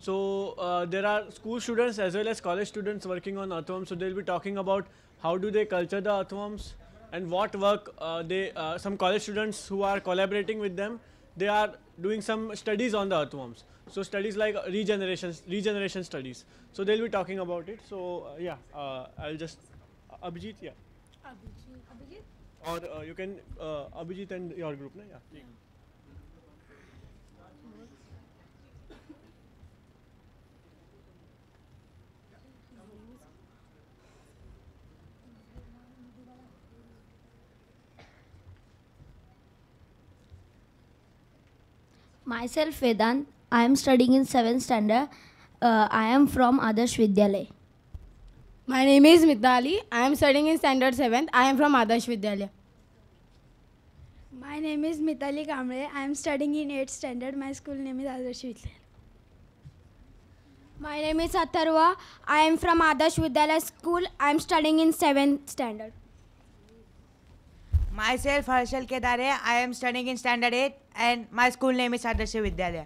So there are school students as well as college students working on earthworms. So they'll be talking about how do they culture the earthworms and what work some college students who are collaborating with them, they are doing some studies on the earthworms. So studies like regeneration studies. So they'll be talking about it. So yeah, I'll just Abhijit, yeah. Abhijit. Or you can Abhijit and your group, na? Yeah. Myself Vedant, I am studying in 7th standard. I am from Adarsh Vidyalay. My name is Mitali. I am studying in standard 7th. I am from Adarsh Vidyalaya. My name is Mitali Kamble. I am studying in 8th standard. My school name is Adarsh Vidyalaya. My name is Atharva. I am from Adarsh Vidyalaya school. I am studying in 7th standard. Myself Harshal Kedare. I am studying in standard 8 and my school name is Adarsh Vidyalaya.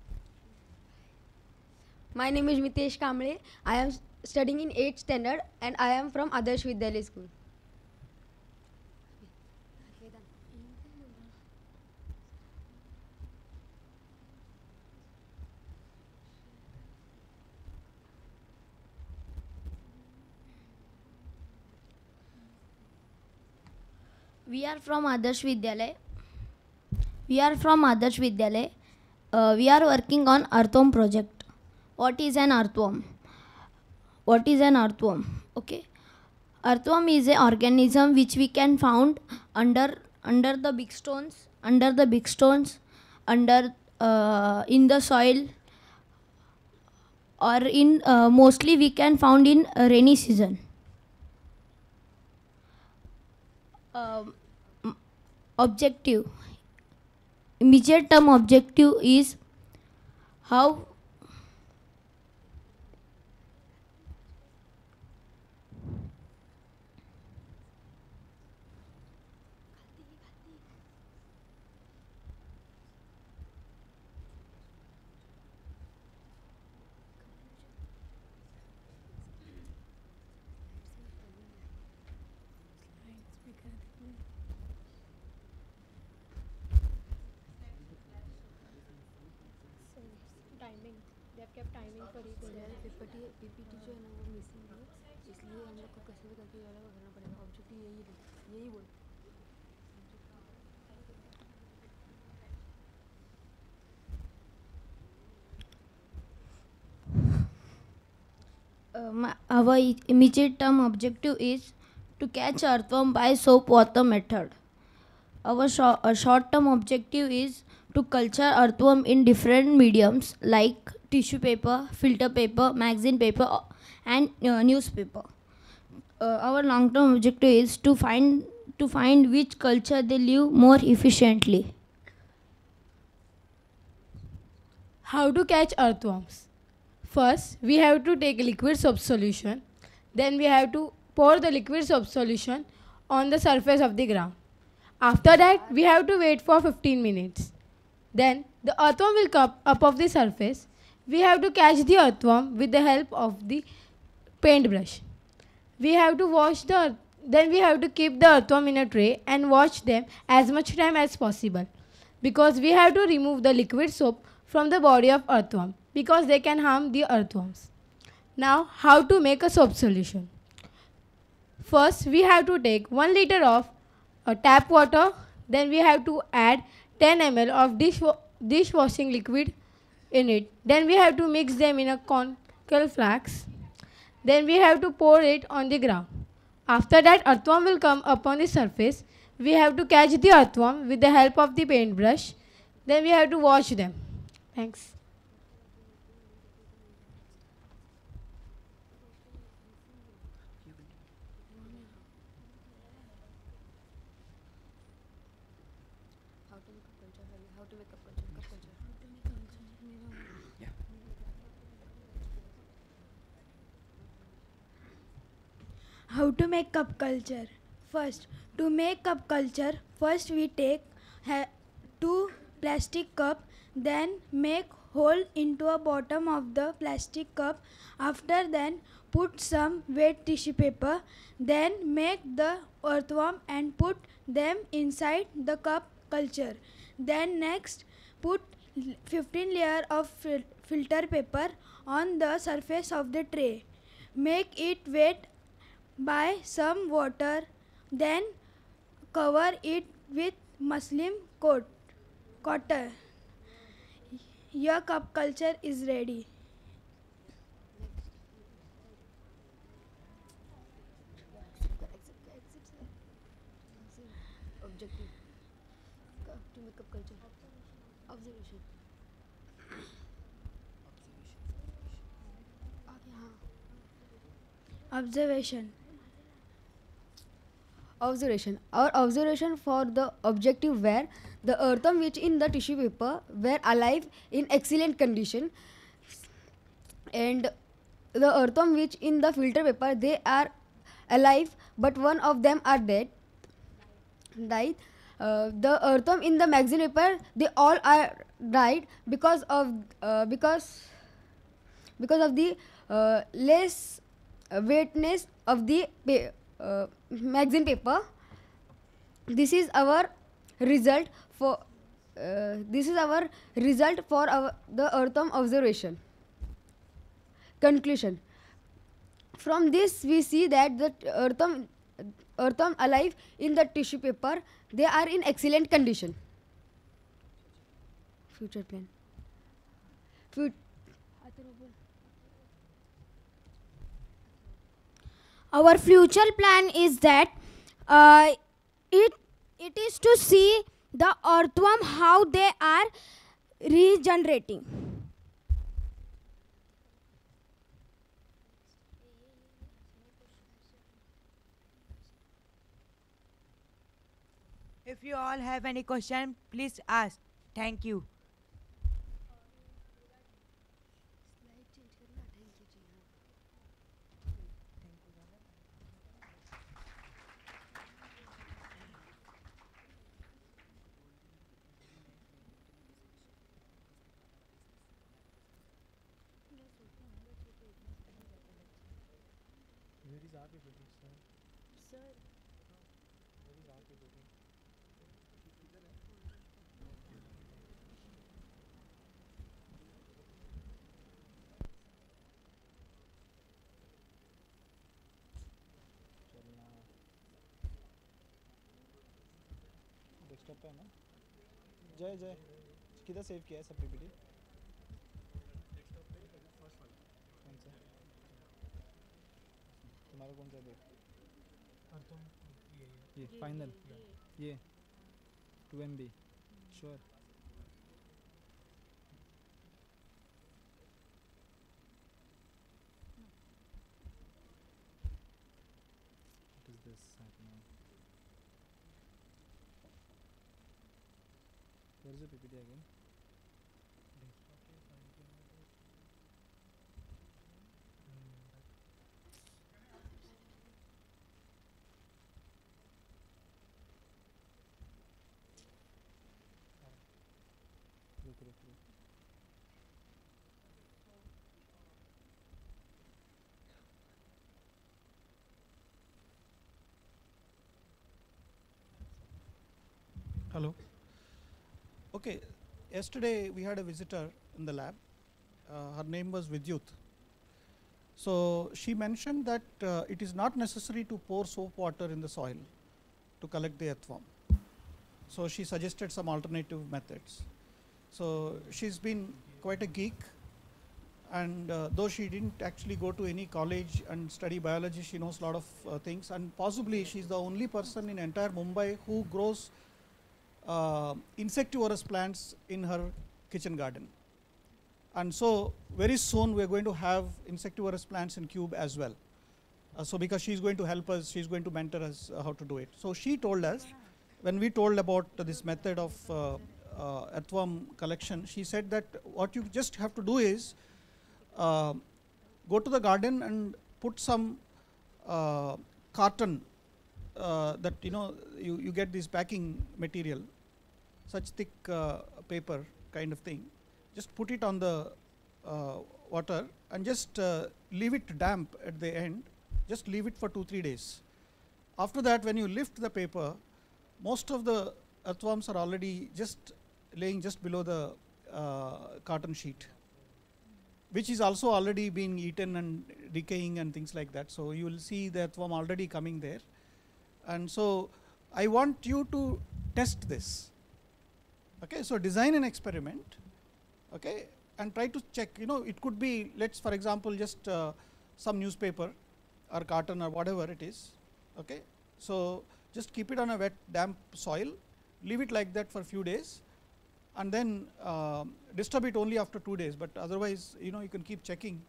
My name is Mitesh Kamble. I am studying in 8th standard and I am from Adarsh Vidyalaya school. We are from Adarsh Vidyalay. We are working on earthworm project. What is an earthworm? Okay. Earthworm is an organism which we can found under the big stones, in the soil, or in mostly we can found in rainy season. Objective. Immediate term objective is how Timing. They have kept timing for each PPT जो है ना वो missing है, इसलिए हम लोग को कैसे भी करके वाला करना पड़ेगा. ऑब्जेक्टिव यही बोल. Our immediate term objective is to catch earthworm by soap water method. Our short term objective is to culture earthworm in different mediums like tissue paper, filter paper, magazine paper, and newspaper. Our long term objective is to find which culture they live more efficiently. How to catch earthworms? First, we have to take liquid soap solution. Then we have to pour the liquid soap solution on the surface of the ground. After that, we have to wait for 15 minutes. Then the earthworm will come up of the surface. We have to catch the earthworm with the help of the paintbrush. We have to then we have to keep the earthworm in a tray and wash them as much time as possible, because we have to remove the liquid soap from the body of earthworm because they can harm the earthworms. Now, how to make a soap solution? First, we have to take 1 liter of tap water. Then we have to add 10 ml of dishwashing liquid in it. Then we have to mix them in a conical flask. Then we have to pour it on the ground. After that, earthworm will come up on the surface. We have to catch the earthworm with the help of the paintbrush. Then we have to wash them. Thanks. How to make cup culture? First, to make cup culture, first we take 2 plastic cup, then make hole into a bottom of the plastic cup. After then, put some wet tissue paper. Then make the earthworm and put them inside the cup culture. Then next, put 15 layer of filter paper on the surface of the tray. Make it wet by some water. Then cover it with muslin cotton. Your cup culture is ready. Objective to make up culture. Observation. आगे हाँ. Observation. Observation. Our observation for the objective were the earthworm which in the tissue paper were alive in excellent condition, and the earthworm which in the filter paper they are alive but one of them are died. The earthworm in the magazine paper they all are died because of the less weightness of the magazine paper. This is our result for the earthworm observation. Conclusion. From this we see that the earthworm alive in the tissue paper they are in excellent condition. Future plan. Our future plan is that it is to see the earthworm how they are regenerating. If you all have any question, please ask. Thank you. Desktop पे है ना जय जय किधर save किया है सब PPT कौन सा तुम्हारा कौन सा देख ये फाइनल ये 2 MB sure what is this happening where is the PPT again रुक Hello. Okay, yesterday we had a visitor in the lab. Her name was Vidyut. So she mentioned that it is not necessary to pour soap water in the soil to collect the earthworm. So she suggested some alternative methods. So she's been quite a geek, and though she didn't actually go to any college and study biology, she knows a lot of things, and possibly she's the only person in entire Mumbai who grows insectivorous plants in her kitchen garden. And so very soon we are going to have insectivorous plants in Cube as well. So because she's going to help us, she's going to mentor us how to do it. So she told us, when we told about this method of earthworm collection, she said that what you just have to do is go to the garden and put some carton that you get this packing material, such thick paper kind of thing, just put it on the water and just leave it damp at the end, just leave it for 2-3 days. After that, when you lift the paper, most of the earthworms are already just laying just below the carton sheet, which is also already being eaten and decaying and things like that. So you will see the earthworm already coming there. And so I want you to test this. Okay, so design an experiment, okay, and try to check. You know, it could be, let's for example, just some newspaper or carton or whatever it is. Okay, so just keep it on a wet, damp soil, leave it like that for a few days, and then disturb it only after 2 days. But otherwise, you know, you can keep checking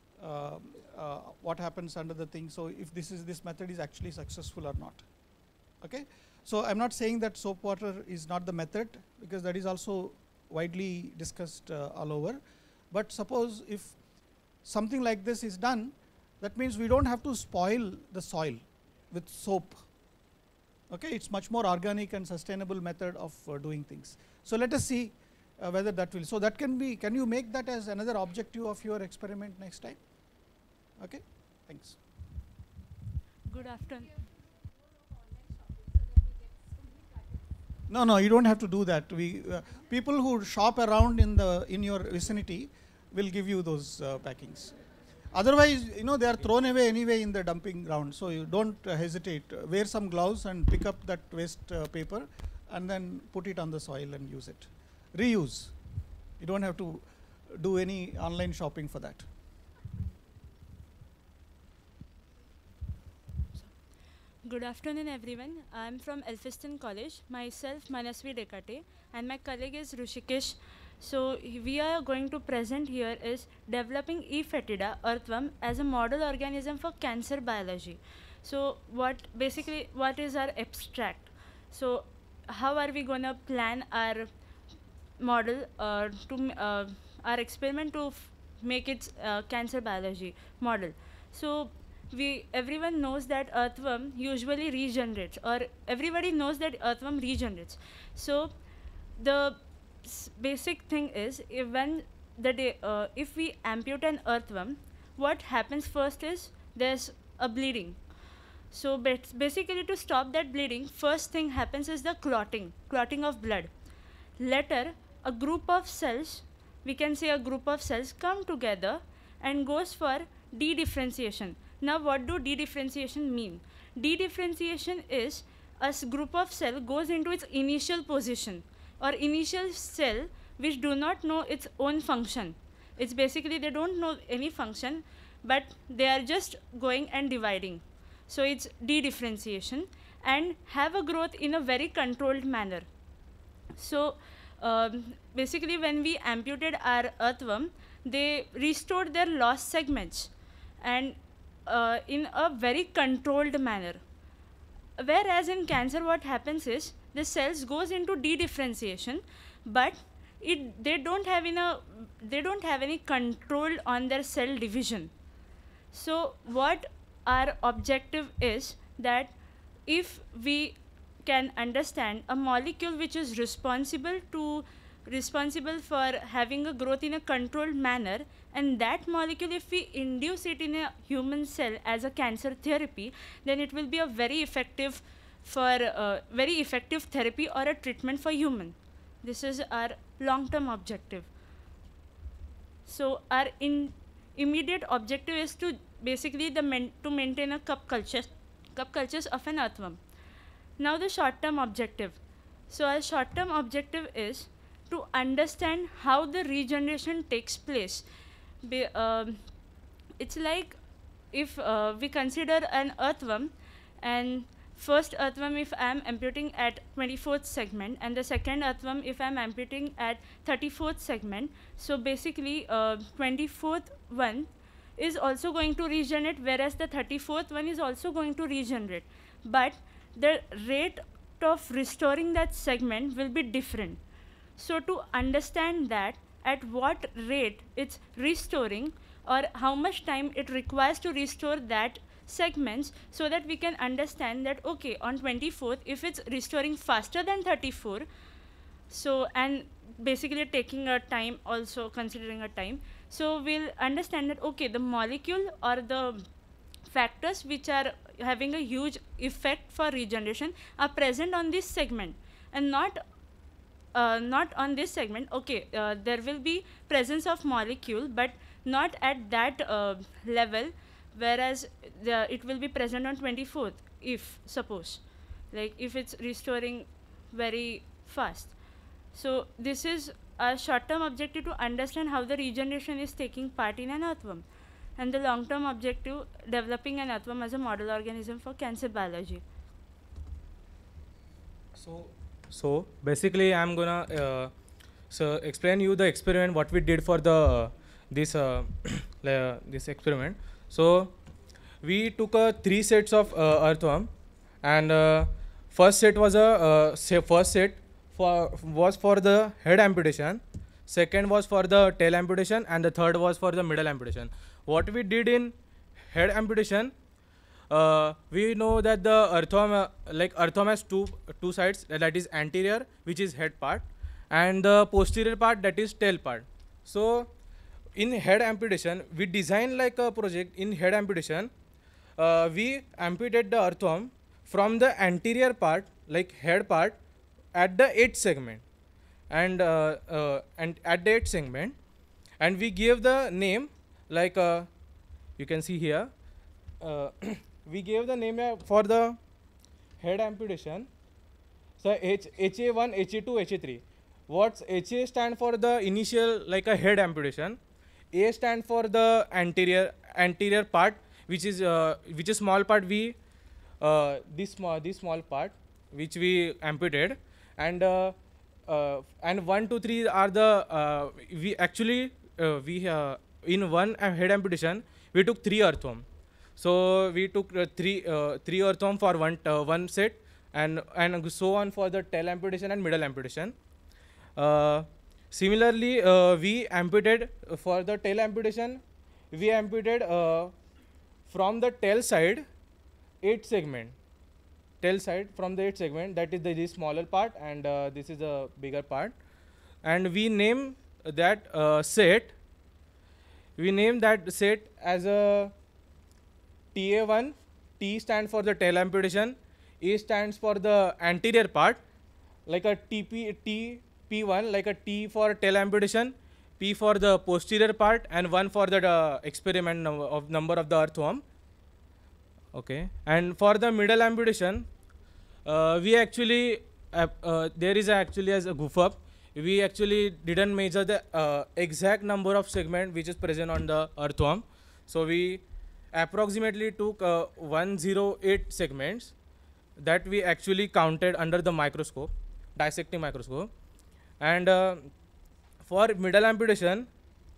what happens under the thing. So if this method is actually successful or not. Okay, so I'm not saying that soap water is not the method, because that is also widely discussed all over. But suppose if something like this is done, that means we don't have to spoil the soil with soap. Okay, it's much more organic and sustainable method of doing things. So let us see whether that will. So that can be. Can you make that as another objective of your experiment next time? Okay, thanks. Good afternoon. No, you don't have to do that. We people who shop around in your vicinity will give you those packings. Otherwise, you know, they are thrown away anyway in the dumping ground. So you don't hesitate. Wear some gloves and pick up that waste paper and then put it on the soil and use it. Reuse. You don't have to do any online shopping for that. Good afternoon, everyone. I am from Elphiston College. Myself, Manasvi Dekate, and my colleague is Rushikesh. So we are going to present here is developing E. fetida, earthworm, as a model organism for cancer biology. So what is our abstract? So how are we going to plan our model our experiment to make it cancer biology model? So everyone knows that earthworm usually regenerates, or everybody knows that earthworm regenerates. So the basic thing is, if we amputate an earthworm, what happens first is there's a bleeding. So basically, to stop that bleeding, first thing happens is the clotting of blood. Later, a group of cells, we can say a group of cells, come together and goes for dedifferentiation. Now what do dedifferentiation mean? Dedifferentiation is a group of cell goes into its initial position, or initial cell which do not know its own function. It's basically they don't know any function, but they are just going and dividing. So it's dedifferentiation, and have a growth in a very controlled manner. So basically when we amputated our earthworm, they restored their lost segments, and in a very controlled manner. Whereas in cancer, what happens is the cells goes into dedifferentiation, but they don't have any control on their cell division. So what our objective is that if we can understand a molecule which is responsible for having a growth in a controlled manner, and that molecule, if we induce it in a human cell as a cancer therapy, then it will be a very effective therapy or a treatment for human. This is our long-term objective. So our immediate objective is to basically to maintain a cup cultures of an earthworm. Now the short-term objective. So our short-term objective is to understand how the regeneration takes place. It's like if we consider an earthworm, and first earthworm if I am amputating at 24th segment, and the second earthworm if I am amputating at 34th segment. So basically 24th one is also going to regenerate, whereas the 34th one is also going to regenerate. But the rate of restoring that segment will be different. So to understand that at what rate it's restoring, or how much time it requires to restore that segments, so that we can understand that okay, on 24th if it's restoring faster than 34, so and basically taking a time, also considering a time. So we'll understand that, okay, the molecule or the factors which are having a huge effect for regeneration are present on this segment, and not on this segment. Okay, there will be presence of molecule, but not at that level, whereas it will be present on 24th, if suppose, like if it's restoring very fast. So this is a short-term objective to understand how the regeneration is taking part in an earthworm, and the long-term objective, developing an earthworm as a model organism for cancer biology. So basically, I'm gonna explain you the experiment what we did for the this this experiment. So we took 3 sets of earthworm, and first set was for the head amputation, second was for the tail amputation, and the third was for the middle amputation. What we did in head amputation, we know that the earthworm, earthworm has two sides, that is anterior, which is head part, and the posterior part, that is tail part. So in head amputation, we designed like a project. In head amputation, we amputate the earthworm from the anterior part, like head part, at the 8th segment, and at the 8th segment, and we gave the name, like you can see here. We gave the name for the head amputation. So HA1, HA2, HA3. What's HA stand for the initial, like a head amputation. A stand for the anterior part, which is small part. This small part which we amputated, and 1, 2, 3 are the we actually in one head amputation we took 3 earthworm. So we took 3 earthworm for one set, and so on for the tail amputation and middle amputation. Similarly, we amputated for the tail amputation. We amputated from the tail side 8 segment. Tail side from the 8 segment, that is the smaller part, and this is the bigger part. And we name that set. We name that set as a TA1. T stands for the tail amputation. A stands for the anterior part, like a P1, like a T for tail amputation, P for the posterior part, and 1 for the experiment number of the earthworm. Okay, and for the middle amputation, we actually there is actually as a goof up. We actually didn't measure the exact number of segment which is present on the earthworm. So we approximately took 108 segments that we actually counted under the microscope, dissecting microscope. And for middle amputation,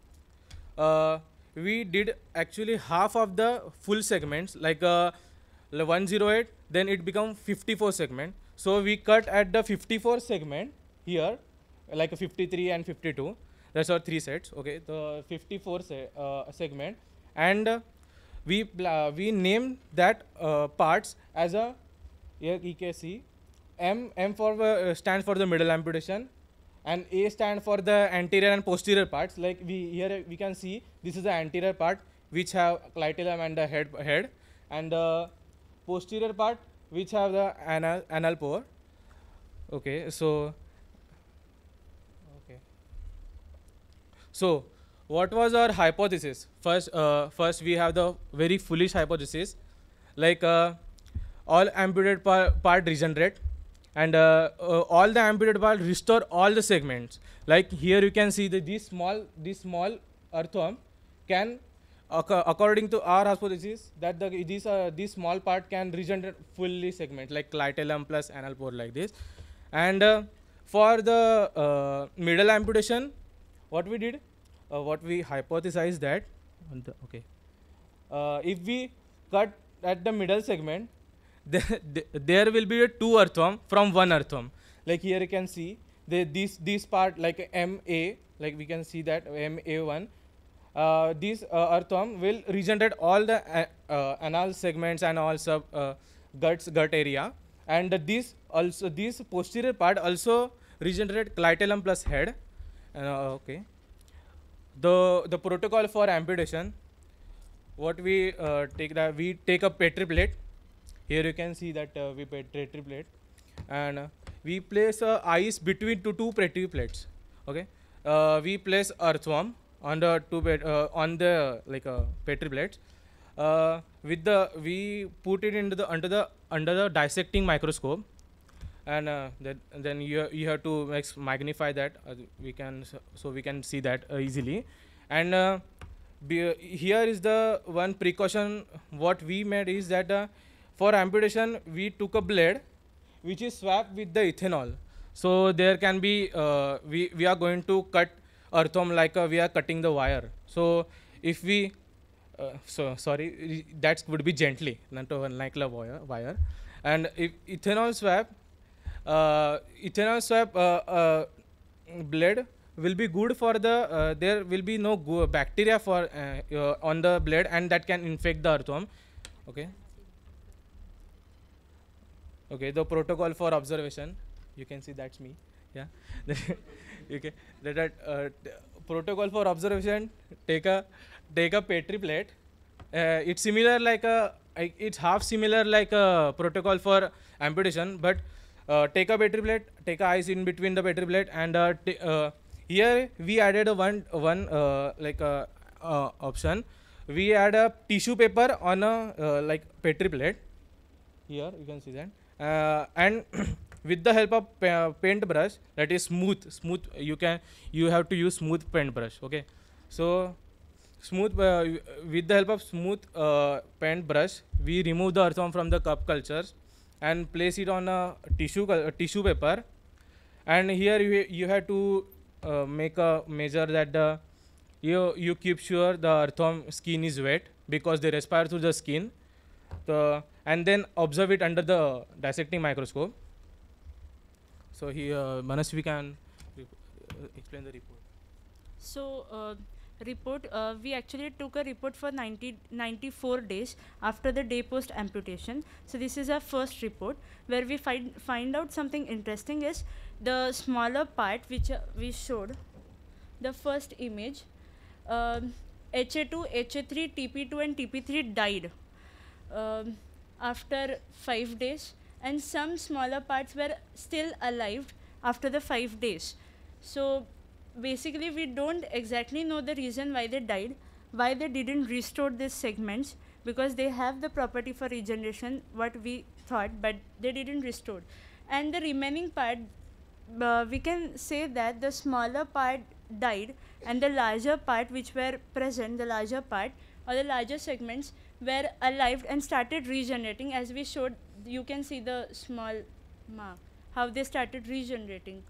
we did actually half of the full segments, like 108, then it become 54 segment. So we cut at the 54 segment here, like a 53 and 52. That's our 3 sets. Okay, the 54 segment, and we named that parts as a, here you can see M for stands for the middle amputation, and A stand for the anterior and posterior parts. Like here we can see this is the anterior part which have clitellum and the head, and the posterior part which have the anal pore. Okay, so what was our hypothesis? First we have the very foolish hypothesis, like all amputated part regenerate, and all the amputated part restore all the segments. Like here you can see that this small earthworm can, according to our hypothesis, that this small part can regenerate fully segment, like clitellum plus anal pore, like this. And for the middle amputation, what we did, what we hypothesized that, if we cut at the middle segment, there will be 2 earthworm from 1 earthworm. Like here you can see this part, like MA, like we can see that MA1. This earthworm will regenerate all the anal segments and all gut area, and this posterior part also regenerate clitellum plus head, Okay. The protocol for amputation. What we take that we take a petri plate. Here you can see that we petri plate, and we place ice between two petri plates. Okay. We place earthworm on the on the petri plates. With the we put it into the under the dissecting microscope, and then you have to magnify that we can so we can see that easily, and here is the one precaution what we made is that for amputation we took a blade which is swapped with the ethanol, so there can be we are going to cut earthworm like we are cutting the wire. So if we so sorry, that would be gently, not like a wire. And if ethanol swab blade will be good for the there will be no bacteria for on the blade, and that can infect the earthworm. Okay. Okay. The protocol for observation, you can see that's me. Yeah. Okay. Protocol for observation: take a petri plate. It's similar like it's half similar like a protocol for amputation, but take a petri plate, take a ice in between the petri plate, and here we added a one option. We add a tissue paper on a petri plate. Here you can see that, and with the help of paint brush, that is smooth. You have to use smooth paint brush. Okay, so smooth with the help of smooth paint brush, we remove the earthworm from the cup cultures and place it on a tissue paper. And here you have to make a measure that you keep sure the earthworm skin is wet because they respire through the skin. And then observe it under the dissecting microscope. So here, Manasvi can explain the report. So report, we actually took a report for 94 days after the day post amputation. So this is our first report where we find out something interesting is the smaller part which we showed, the first image, HA2, HA3, TP2 and TP3 died after 5 days, and some smaller parts were still alive after the 5 days. So basically we don't exactly know the reason why they died, why they didn't restore these segments, because they have the property for regeneration, what we thought, but they didn't restore. And the remaining part, we can say that the smaller part died and the larger part which were present, the larger part or the larger segments were alive and started regenerating. As we showed, you can see the small mark, how they started regenerating.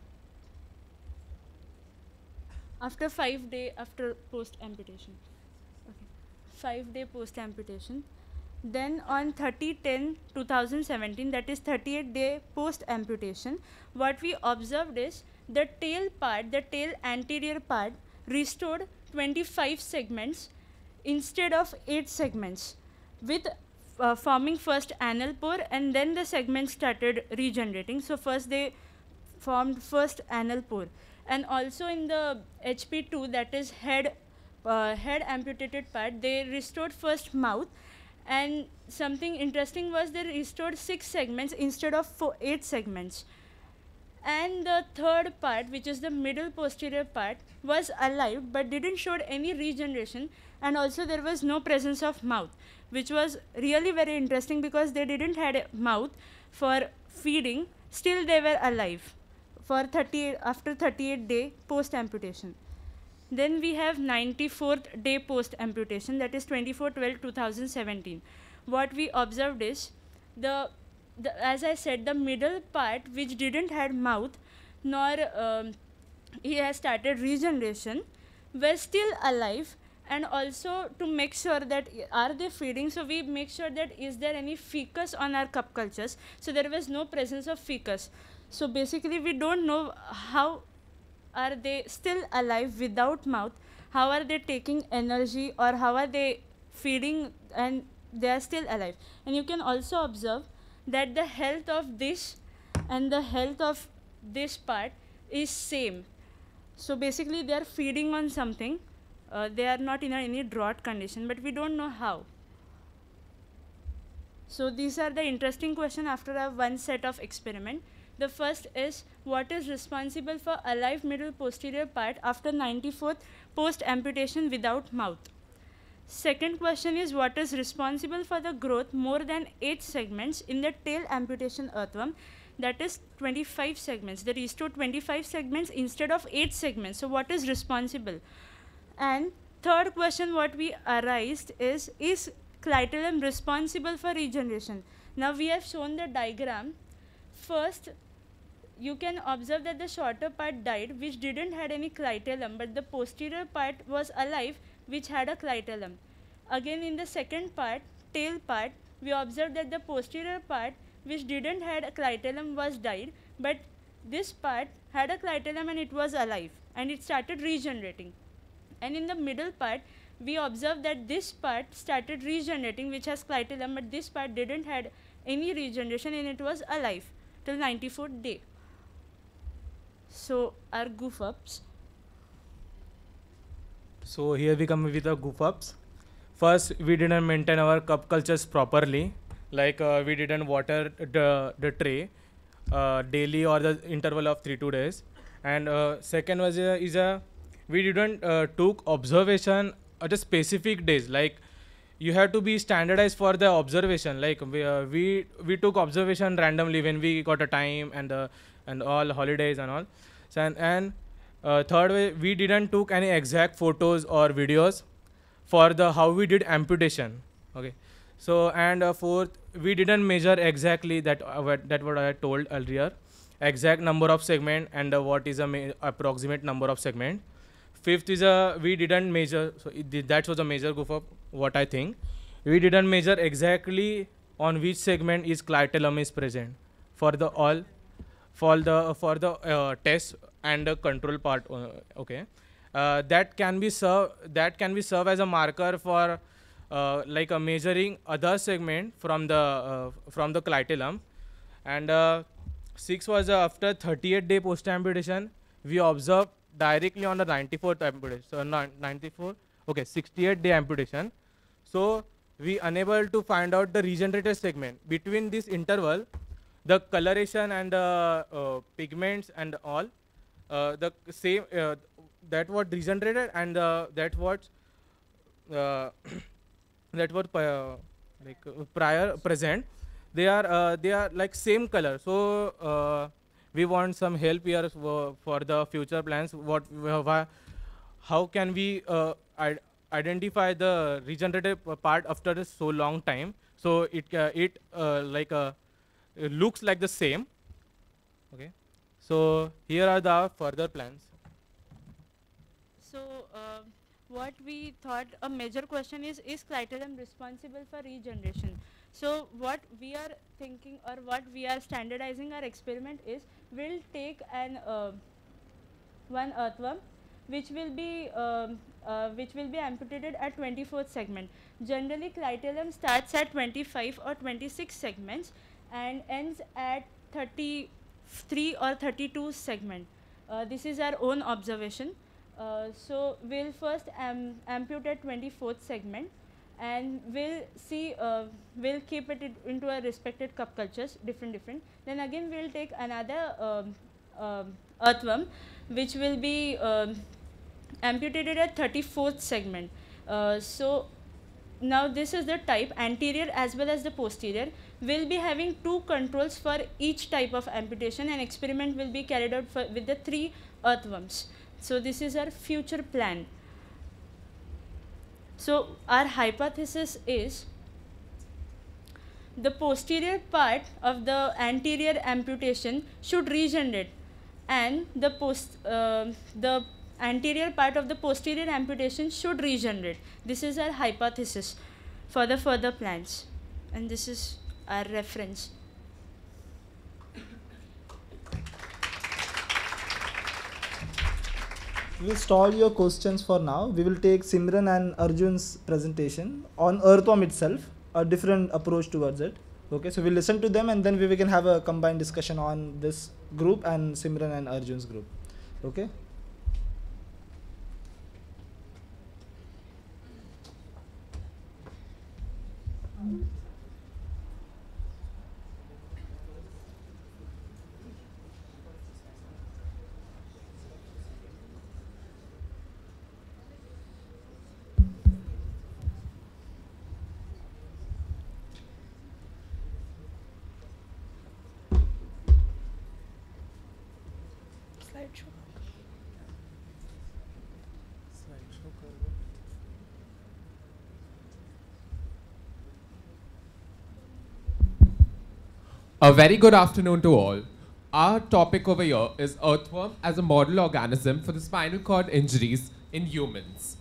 After 5 days after post amputation. Okay. 5 day post amputation. Then on 30/10/2017, that is 38 day post amputation, what we observed is the tail part, the tail anterior part restored 25 segments instead of 8 segments, with forming first anal pore, and then the segments started regenerating. So first they formed first anal pore. And also in the HP2, that is head amputated part, they restored first mouth, and something interesting was they restored 6 segments instead of 8 segments. And the third part, which is the middle posterior part, was alive but didn't show any regeneration, and also there was no presence of mouth, which was really very interesting because they didn't had a mouth for feeding, still they were alive for after 38 day post amputation. Then we have 94th day post amputation, that is 24/12/2017. What we observed is as I said, the middle part which didn't had mouth nor he has started regeneration were still alive. And also to make sure that are they feeding, so we make sure that is there any fecus on our cup cultures. So there was no presence of fecus. So basically we don't know how are they still alive without mouth, how are they taking energy, or how are they feeding and they are still alive. And you can also observe that the health of this and the health of this part is same. So basically they are feeding on something. They are not in any drought condition, but we don't know how. So these are the interesting questions after a one set of experiment. The first is, what is responsible for alive middle posterior part after 94th post amputation without mouth? Second question is, what is responsible for the growth more than 8 segments in the tail amputation earthworm, that is 25 segments. They restored 25 segments instead of 8 segments. So what is responsible? And third question what we arised is clitellum responsible for regeneration? Now we have shown the diagram. First, you can observe that the shorter part died, which didn't had any clitellum, but the posterior part was alive, which had a clitellum. Again, in the second part, tail part, we observed that the posterior part, which didn't had a clitellum, was died, but this part had a clitellum and it was alive, and it started regenerating. And in the middle part, we observed that this part started regenerating, which has clitellum, but this part didn't had any regeneration and it was alive till 94th day. So our goof ups. So here we come with the goof ups. First, we didn't maintain our cup cultures properly. Like we didn't water the tray daily or the interval of 3 to 2 days. And second was we didn't took observation at a specific days. Like you have to be standardized for the observation. Like we took observation randomly when we got a time and all holidays and all. So and third way, we didn't took any exact photos or videos for the how we did amputation. Okay. So and fourth, we didn't measure exactly that what I told earlier, exact number of segment and what is a approximate number of segment. Fifth is we didn't measure. So that was a major goof up. What I think, we didn't measure exactly on which segment is clitellum is present for the all for the test and the control part. Okay, that can be serve as a marker for like measuring other segment from the clitellum. And 6 was after 38-day post amputation, we observed directly on the 94th amputation. So 68-day amputation. So we unable to find out the regenerated segment between this interval. The coloration and the pigments and all the same that what regenerated and that what like prior present, they are like same color. So we want some help here for the future plans. How can we identify the regenerative part after so long time? So it looks like the same. Okay. So here are the further plans. So what we thought a major question is clitellum responsible for regeneration? So what we are thinking or what we are standardizing our experiment is, we'll take an one earthworm which will be amputated at 24th segment. Generally clitellum starts at 25 or 26 segments and ends at 33 or 32 segment. This is our own observation. So we'll first amputate 24th segment, and we'll see, we'll keep it into a respected cup cultures, different. Then again we'll take another earthworm which will be amputated at 34th segment. So now this is the type, anterior as well as the posterior. We'll be having 2 controls for each type of amputation, and experiment will be carried out with the 3 earthworms. So this is our future plan. So our hypothesis is, the posterior part of the anterior amputation should regenerate, and the anterior part of the posterior amputation should regenerate. This is our hypothesis for the further plans, and this is our reference. We will stall your questions for now. We will take Simran and Arjun's presentation on Earthworm itself, a different approach towards it. Okay, so we'll listen to them and then we can have a combined discussion on this group and Simran and Arjun's group. Okay. A very good afternoon to all. Our topic over here is Earthworm as a model organism for the spinal cord injuries in humans.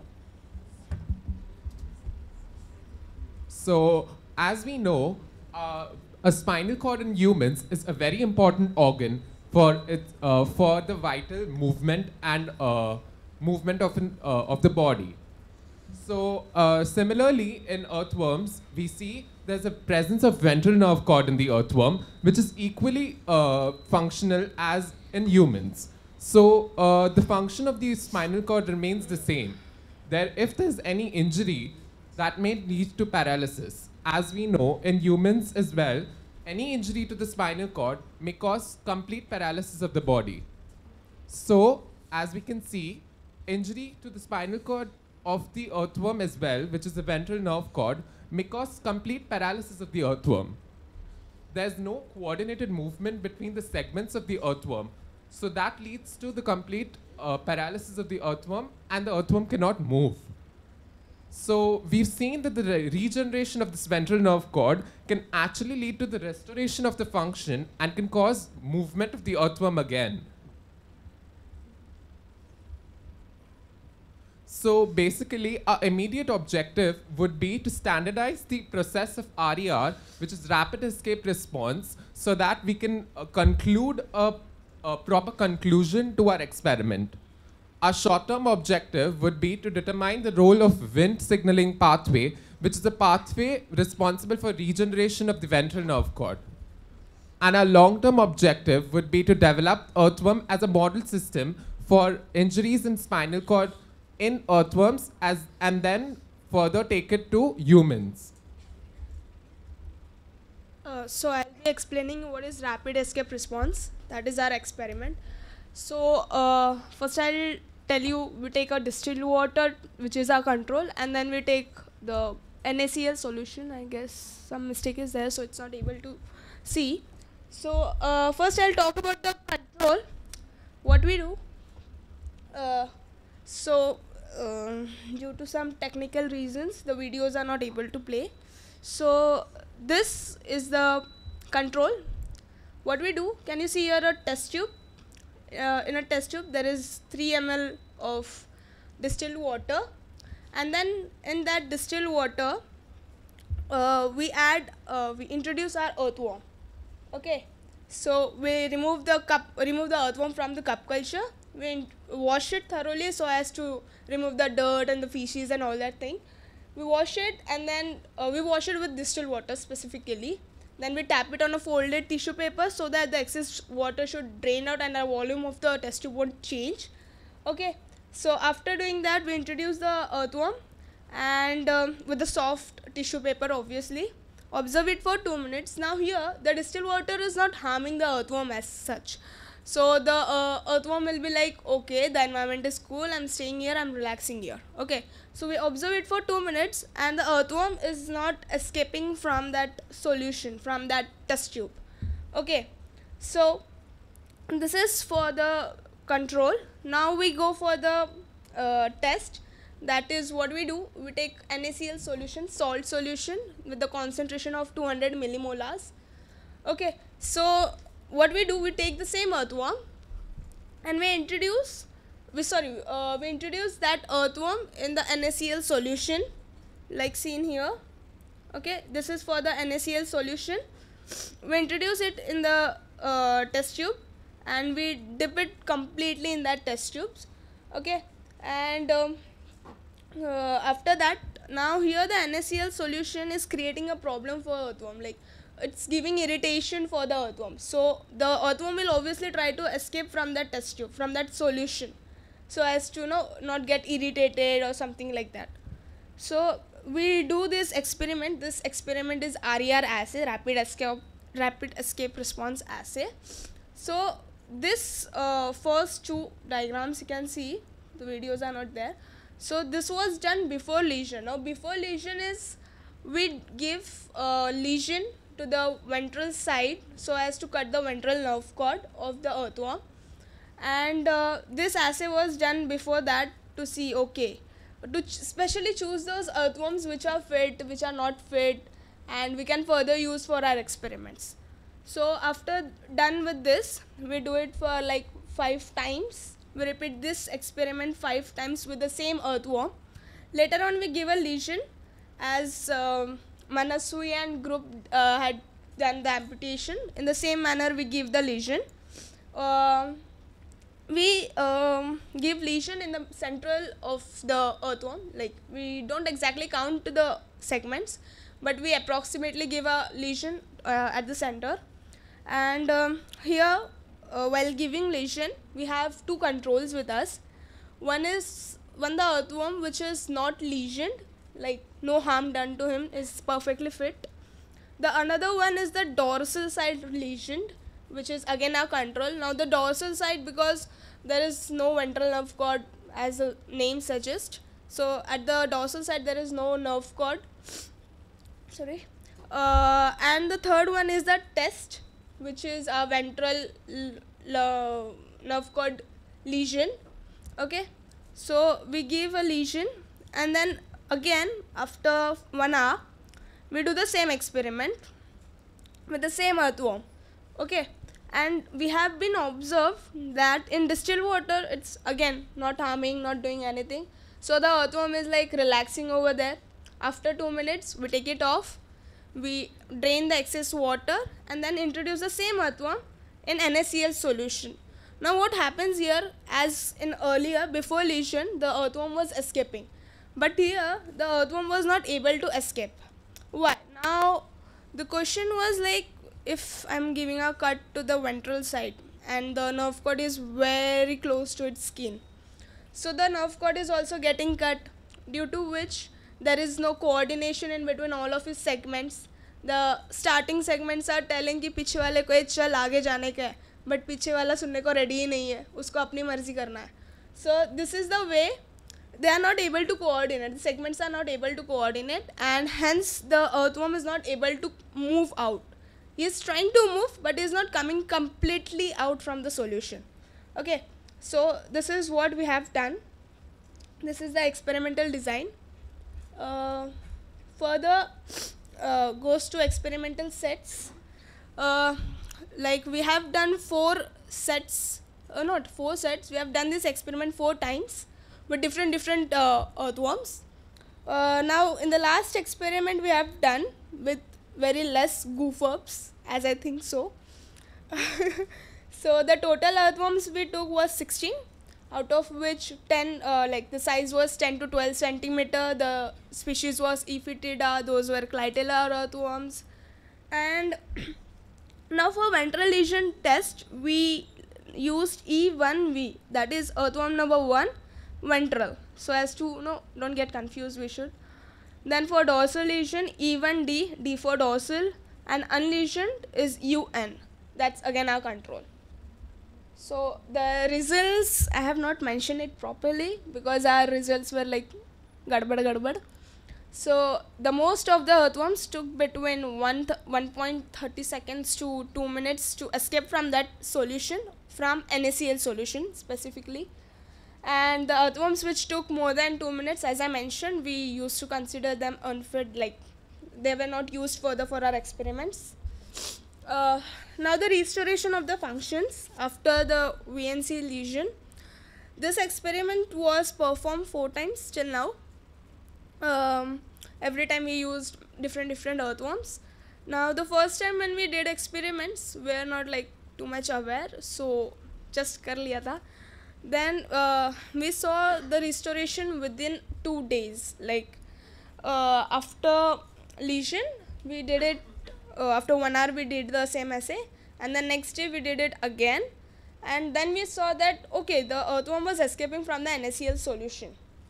So, as we know, a spinal cord in humans is a very important organ for the vital movement and movement of the body. So, similarly, in earthworms, we see there's a presence of ventral nerve cord in the earthworm, which is equally functional as in humans. So, the function of the spinal cord remains the same. If there's any injury, that may lead to paralysis. As we know, in humans as well, any injury to the spinal cord may cause complete paralysis of the body. So, as we can see, injury to the spinal cord of the earthworm as well, which is the ventral nerve cord, may cause complete paralysis of the earthworm. There's no coordinated movement between the segments of the earthworm, so that leads to the complete paralysis of the earthworm, and the earthworm cannot move. So we've seen that the regeneration of this ventral nerve cord can actually lead to the restoration of the function and can cause movement of the earthworm again. So basically, our immediate objective would be to standardize the process of RER, which is rapid escape response, so that we can conclude a proper conclusion to our experiment. Our short-term objective would be to determine the role of Wnt signaling pathway, which is the pathway responsible for regeneration of the ventral nerve cord. And our long-term objective would be to develop Earthworm as a model system for injuries in spinal cord in earthworms, and then further take it to humans. So I'll be explaining what is rapid escape response. That is our experiment. So first I'll tell you, we take a distilled water, which is our control, and then we take the NaCl solution. I guess some mistake is there, so it's not able to see. So first I'll talk about the control. What we do. Due to some technical reasons, the videos are not able to play. So this is the control. What we do, can you see here a test tube? In a test tube there is 3 ml of distilled water, and then in that distilled water we introduce our earthworm. Okay, so we remove the earthworm from the cup culture. We wash it thoroughly so as to remove the dirt and the feces and all that thing. We wash it, and then we wash it with distilled water specifically. Then we tap it on a folded tissue paper so that the excess water should drain out and the volume of the test tube won't change. Okay, so after doing that, we introduce the earthworm, and with the soft tissue paper, obviously. Observe it for 2 minutes. Now here, the distilled water is not harming the earthworm as such. So the earthworm will be like, okay, the environment is cool, I'm staying here, I'm relaxing here. Okay, so we observe it for 2 minutes, and the earthworm is not escaping from that solution, from that test tube. Okay, so this is for the control. Now we go for the test. That is what we do. We take NaCl solution, salt solution, with the concentration of 200 millimolars. Okay, so what we do, we take the same earthworm and we introduce that earthworm in the NaCl solution, like seen here. Okay, this is for the NaCl solution. We introduce it in the test tube, and we dip it completely in that test tubes. Okay, and after that, now here the NaCl solution is creating a problem for earthworm, like it's giving irritation for the earthworm. So the earthworm will obviously try to escape from that test tube, from that solution, so as to not get irritated or something like that. So we do this experiment. This experiment is RER assay, rapid escape response assay. So this first two diagrams you can see, the videos are not there. So this was done before lesion. Now before lesion is we give lesion to the ventral side so as to cut the ventral nerve cord of the earthworm, and this assay was done before that to see, okay, to specially choose those earthworms which are fit, which are not fit, and we can further use for our experiments. So after done with this, we do it for like 5 times. We repeat this experiment 5 times with the same earthworm. Later on we give a lesion, as Manaswi and group had done the amputation. In the same manner we give the lesion. We give lesion in the central of the earthworm, like we don't exactly count the segments, but we approximately give a lesion at the center. And here while giving lesion we have 2 controls with us. One the earthworm which is not lesioned, like no harm done to him, is perfectly fit. The another one is the dorsal side lesioned, which is again our control. Now the dorsal side, because there is no ventral nerve cord as the name suggests, so at the dorsal side there is no nerve cord. Sorry. And the third one is the test, which is a ventral nerve cord lesion. Okay, so we give a lesion, and then again after 1 hour we do the same experiment with the same earthworm. Okay, and we have been observed that in distilled water it's again not harming, not doing anything. So the earthworm is like relaxing over there. After 2 minutes we take it off, we drain the excess water, and then introduce the same earthworm in NaCl solution. Now what happens here, as in earlier before lesion the earthworm was escaping, but here the earthworm was not able to escape. Why? Now the question was like, if I'm giving a cut to the ventral side and the nerve cord is very close to its skin, so the nerve cord is also getting cut, due to which there is no coordination in between all of its segments. The starting segments are telling कि पीछे वाले को चल आगे जाने का है, but पीछे वाला सुनने को ready ही नहीं है, उसको अपनी मर्जी करना है. So this is the way they are not able to coordinate. The segments are not able to coordinate, and hence the earthworm is not able to move out. He is trying to move, but is not coming completely out from the solution. Okay, so this is what we have done. This is the experimental design. Further goes to experimental sets. Like we have done 4 sets, not 4 sets, we have done this experiment 4 times with different earthworms. Now in the last experiment we have done with very less goof ups, as I think so. So the total earthworms we took was 16, out of which 10, like the size was 10 to 12 centimeter. The species was Ephitida, those were clitellar earthworms. And now for ventral lesion test, we used E1V, that is earthworm number 1, ventral. So as to, don't get confused, we should. Then for dorsal lesion, E1D, D for dorsal, and unlesioned is UN. That's again our control. So the results, I have not mentioned it properly because our results were like gadbad. So the most of the earthworms took between 1.30 seconds to 2 minutes to escape from that solution, from NaCl solution specifically. And the earthworms which took more than 2 minutes, as I mentioned, we used to consider them unfit, like they were not used further for our experiments. Now the restoration of the functions after the VNC lesion. This experiment was performed 4 times till now. Every time we used different earthworms. Now the first time when we did experiments, we were not like too much aware, so just kar liya tha. Then we saw the restoration within 2 days. Like after lesion, we did it. After 1 hour, we did the same assay, and then next day we did it again, and then we saw that okay, the earthworm was escaping from the NaCl solution.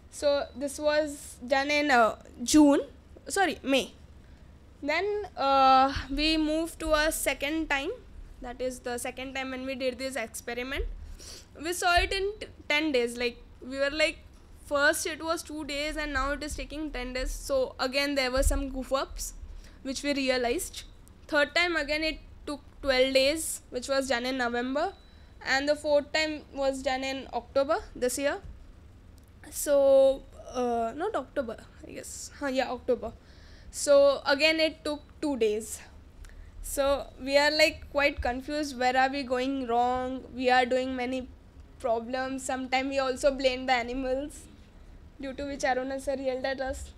So this was done in May. Then we moved to a second time. That is the second time when we did this experiment. We saw it in 10 days. Like we were like, first it was 2 days and now it is taking 10 days. So again there were some goof ups which we realized. Third time again it took 12 days, which was done in November. And the fourth time was done in October this year. So not October, I guess. October. So again it took 2 days. So we are like quite confused. Where are we going wrong? We are doing many problems. Sometimes we also blame the animals, due to which Aruna sir yelled at us.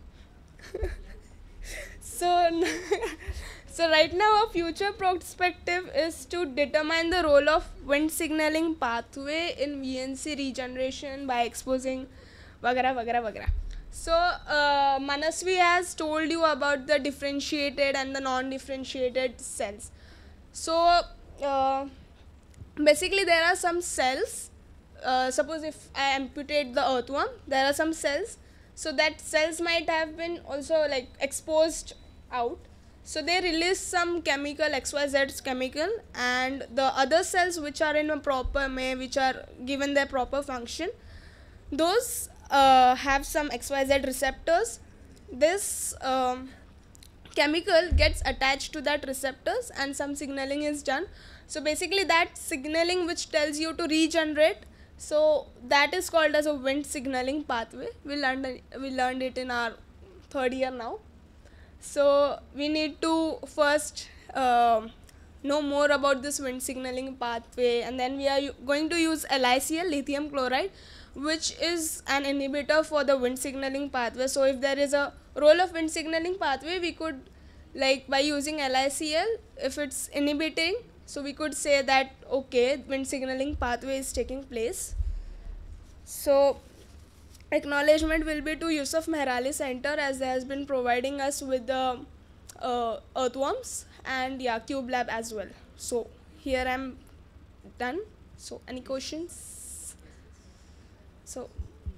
So right now our future perspective is to determine the role of wind signaling pathway in VNC regeneration by exposing vagara vagara vagara. So Manasvi has told you about the differentiated and the non-differentiated cells. So basically there are some cells. Suppose if I amputate the earthworm, there are some cells. So that cells might have been also like exposed out. So they release some chemical, XYZ chemical, and the other cells which are in a proper way, which are given their proper function, those have some XYZ receptors. This chemical gets attached to that receptors and some signaling is done. So basically that signaling which tells you to regenerate, so that is called as a wind signaling pathway. We learned it in our third year now. So we need to first know more about this wind signaling pathway, and then we are going to use LiCl, lithium chloride, which is an inhibitor for the wind signaling pathway. So if there is a role of wind signaling pathway, we could, like by using LiCl, if it's inhibiting, so we could say that okay, wind signaling pathway is taking place. So acknowledgement will be to Yusuf Mehrali Center, as they has been providing us with the earthworms, and Cube Lab as well. So here I am done. So any questions? So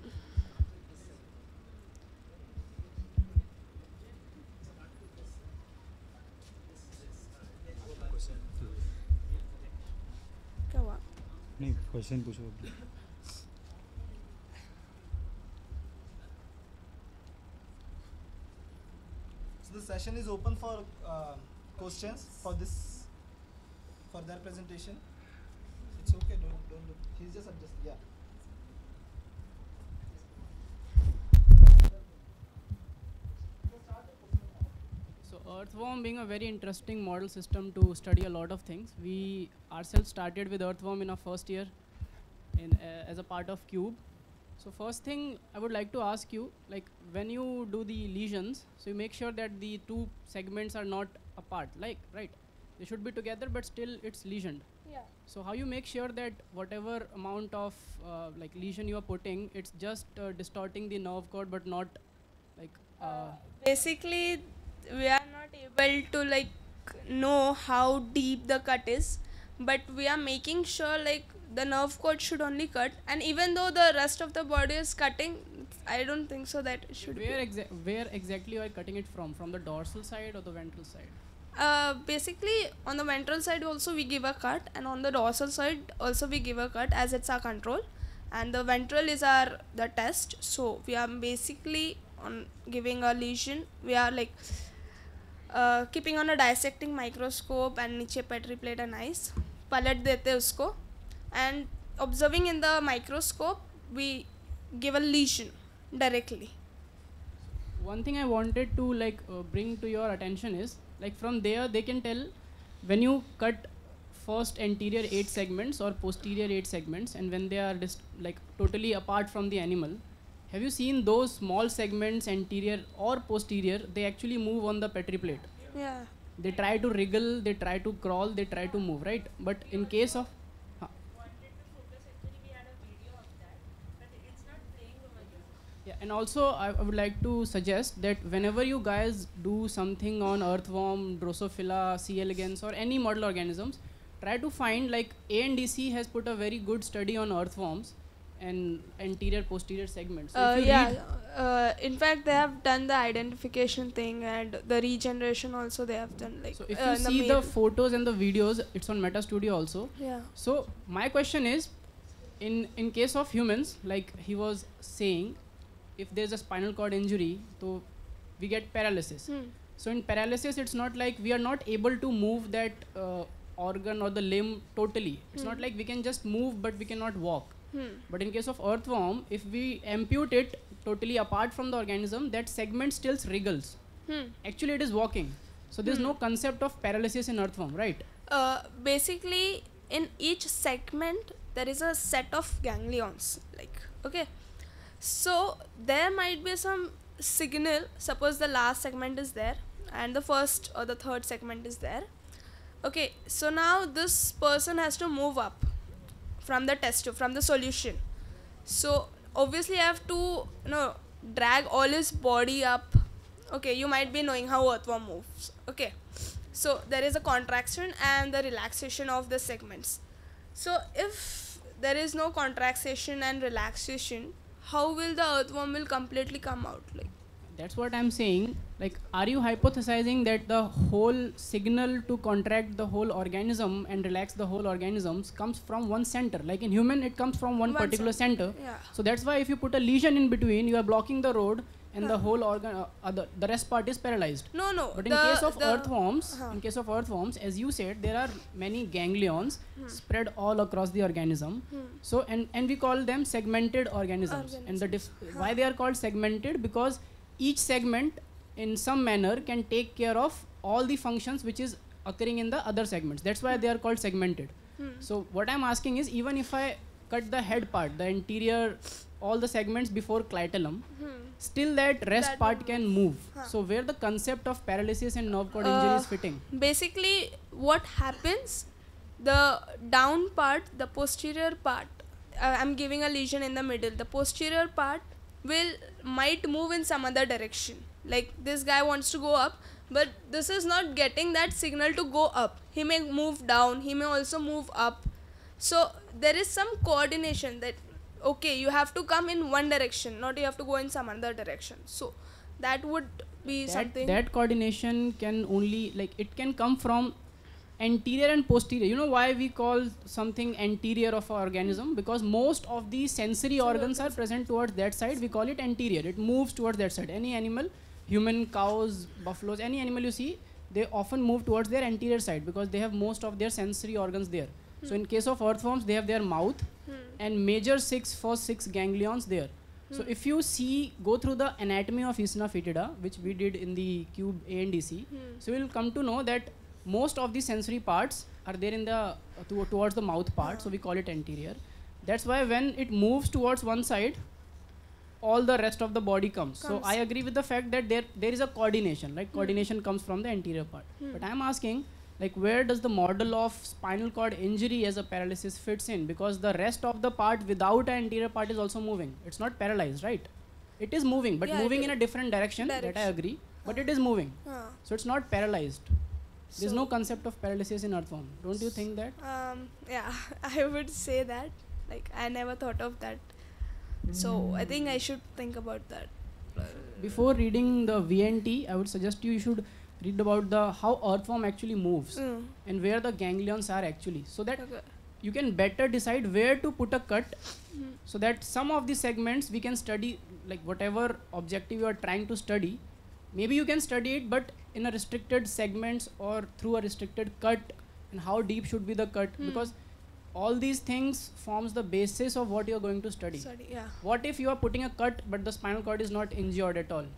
नहीं question पूछो. So the session is open for questions for their presentation. It's okay. Don't look. He's just adjusting. Yeah. So Earthworm being a very interesting model system to study a lot of things. We ourselves started with Earthworm in our first year as a part of Cube. So first thing I would like to ask you, like when you do the lesions, so you make sure that the two segments are not apart, like, right? They should be together, but still it's lesioned. Yeah. So how you make sure that whatever amount of like lesion you are putting, it's just distorting the nerve cord, but not like... basically, we are not able to like know how deep the cut is, but we are making sure like the nerve cord should only cut, and even though the rest of the body is cutting, I don't think so that it should where exactly you are cutting it from the dorsal side or the ventral side? Basically on the ventral side also we give a cut, and on the dorsal side also we give a cut, as it's our control, and the ventral is the test. So we are basically on giving a lesion, we are like keeping on a dissecting microscope and नीचे petri plate and ice, पलट देते उसको, and observing in the microscope we give a lesion directly. One thing I wanted to like bring to your attention is, like from there they can tell when you cut first anterior 8 segments or posterior 8 segments, and when they are like totally apart from the animal, have you seen those small segments, anterior or posterior, they actually move on the petri plate? Yeah. They try to wriggle, they try to crawl, they try to move, right? But in case of yeah, and also I would like to suggest that whenever you guys do something on Earthworm, Drosophila, C. elegans or any model organisms, try to find, like ANDC has put a very good study on earthworms, and anterior posterior segments. So if you read in fact, they have done the identification thing and the regeneration also they have done. Like, so if you see the photos and the videos, it's on Meta Studio also. Yeah. So my question is, in case of humans, like he was saying, if there's a spinal cord injury, so we get paralysis. So in paralysis, it's not like we are not able to move that organ or the limb totally. It's not like we can just move, but we cannot walk. But in case of earthworm, if we ampute it totally apart from the organism, that segment still wriggles. Actually, it is walking. So there's no concept of paralysis in earthworm, right? Basically, in each segment, there is a set of ganglions. Like, okay. So there might be some signal. Suppose the last segment is there and the first or the third segment is there. Okay, so now this person has to move up from the test tube, from the solution. So obviously I have to drag all his body up. Okay, you might be knowing how earthworm moves. Okay, so there is a contraction and the relaxation of the segments. So if there is no contraction and relaxation, how will the earthworm will completely come out? Like, that's what I'm saying. Like, are you hypothesizing that the whole signal to contract the whole organism and relax the whole organisms comes from one center? Like in human, it comes from one particular center. Yeah. So that's why if you put a lesion in between, you are blocking the road, and the whole organ, the rest part is paralyzed. No. But in case of earthworms, as you said, there are many ganglions spread all across the organism. So and we call them segmented organisms. And why they are called segmented? Because each segment in some manner can take care of all the functions which is occurring in the other segments. That's why they are called segmented. So what I'm asking is, even if I cut the head part, the anterior, all the segments before clitellum, still that rest part can move. So where the concept of paralysis and nerve cord injury is fitting? Basically, what happens, the down part, the posterior part, I'm giving a lesion in the middle, the posterior part might move in some other direction. Like this guy wants to go up, but this is not getting that signal to go up. He may move down, he may also move up. So there is some coordination that, okay, you have to come in one direction, not you have to go in some other direction. So that would be something. That coordination can only, like, it can come from anterior and posterior. You know why we call something anterior of our organism? Because most of the sensory organs are present towards that side. We call it anterior. It moves towards that side. Any animal, human, cows, buffaloes, any animal you see, they often move towards their anterior side because they have most of their sensory organs there. So in case of earthworms, they have their mouth and major first six ganglions there. So if you go through the anatomy of Eisena foetida, which we did in the cube A and DC, so you'll come to know that most of the sensory parts are there in the towards the mouth part, so we call it anterior. That's why when it moves towards one side, all the rest of the body comes. So I agree with the fact that there is a coordination, like coordination comes from the anterior part. But I'm asking, like, where does the model of spinal cord injury as a paralysis fits in? Because the rest of the part without an anterior part is also moving. It's not paralyzed, right? It is moving, but moving in a different direction. That I agree. But it is moving. So it's not paralyzed. There's no concept of paralysis in earthworm. Don't you think that? Yeah, I would say that. Like, I never thought of that. So I think I should think about that. Before reading the VNT, I would suggest you should read about how earthworm actually moves and where the ganglions are actually, so that you can better decide where to put a cut, so that some of the segments we can study, like whatever objective you are trying to study, maybe you can study it but in a restricted segments or through a restricted cut, and how deep should be the cut, because all these things forms the basis of what you are going to study. What if you are putting a cut but the spinal cord is not injured at all?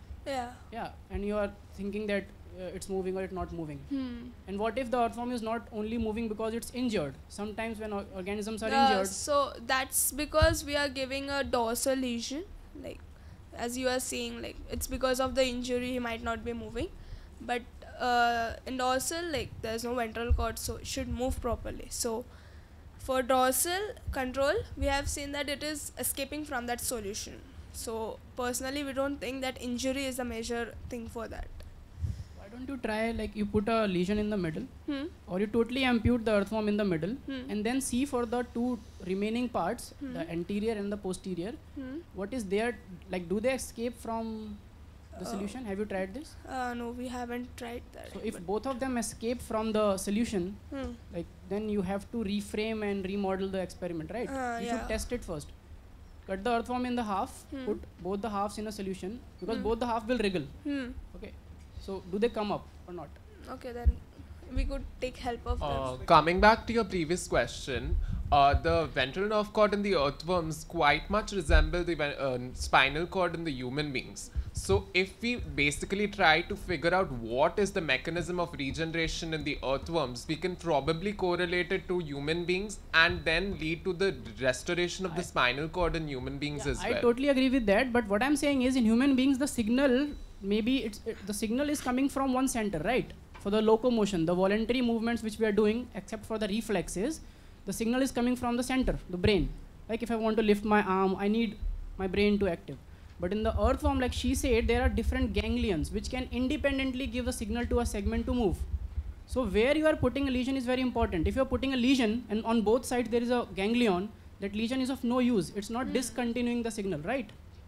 And you are thinking that it's moving or it's not moving. And what if the earthworm is not only moving because it's injured? Sometimes when organisms are injured. So that's because we are giving a dorsal lesion, like as you are seeing, like it's because of the injury he might not be moving, but in dorsal, like there's no ventral cord, so it should move properly. So for dorsal control, we have seen that it is escaping from that solution. So personally, we don't think that injury is a major thing for that. don't you try, like, you put a lesion in the middle, Hmm. or you totally ampute the earthworm in the middle, Hmm. and then see for the two remaining parts, Hmm. the anterior and the posterior, Hmm. what is there, like, do they escape from the solution? Have you tried this? No, we haven't tried that. So if both of them escape from the solution, Hmm. like, then you have to reframe and remodel the experiment, right? You Yeah. should test it first. Cut the earthworm in the half, Hmm. put both the halves in a solution, because Hmm. both the half will wriggle. Hmm. Okay. So do they come up or not? Okay, then we could take help of them. Coming back to your previous question, the ventral nerve cord in the earthworms quite much resemble the spinal cord in the human beings. So if we basically try to figure out what is the mechanism of regeneration in the earthworms, we can probably correlate it to human beings and then lead to the restoration of the spinal cord in human beings as well. I totally agree with that, but what I'm saying is, in human beings, the signal, maybe the signal is coming from one center, right? For the locomotion, the voluntary movements which we are doing, except for the reflexes, the signal is coming from the center, the brain. Like, if I want to lift my arm, I need my brain to active. But in the earthworm, like she said, there are different ganglions which can independently give a signal to a segment to move. So where you are putting a lesion is very important. If you are putting a lesion and on both sides there is a ganglion, that lesion is of no use. It's not discontinuing the signal, right?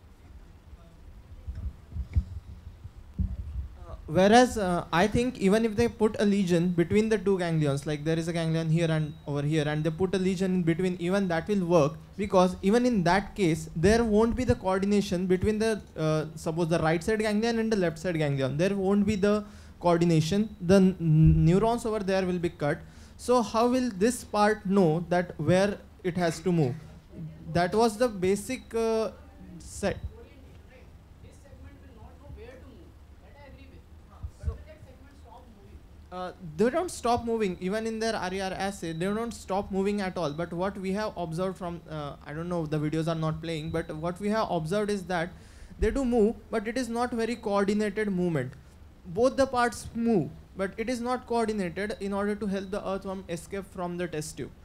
Whereas I think even if they put a lesion between the two ganglions, like there is a ganglion here and over here, and they put a lesion in between, even that will work, because even in that case there won't be the coordination between the suppose the right side ganglion and the left side ganglion. There won't be the coordination. The neurons over there will be cut. So how will this part know that where it has to move? That was the basic set. They don't stop moving. Even in their RER assay, they don't stop moving at all. But what we have observed from, I don't know, the videos are not playing, but what we have observed is that they do move, but it is not very coordinated movement. Both the parts move, but it is not coordinated in order to help the earthworm escape from the test tube.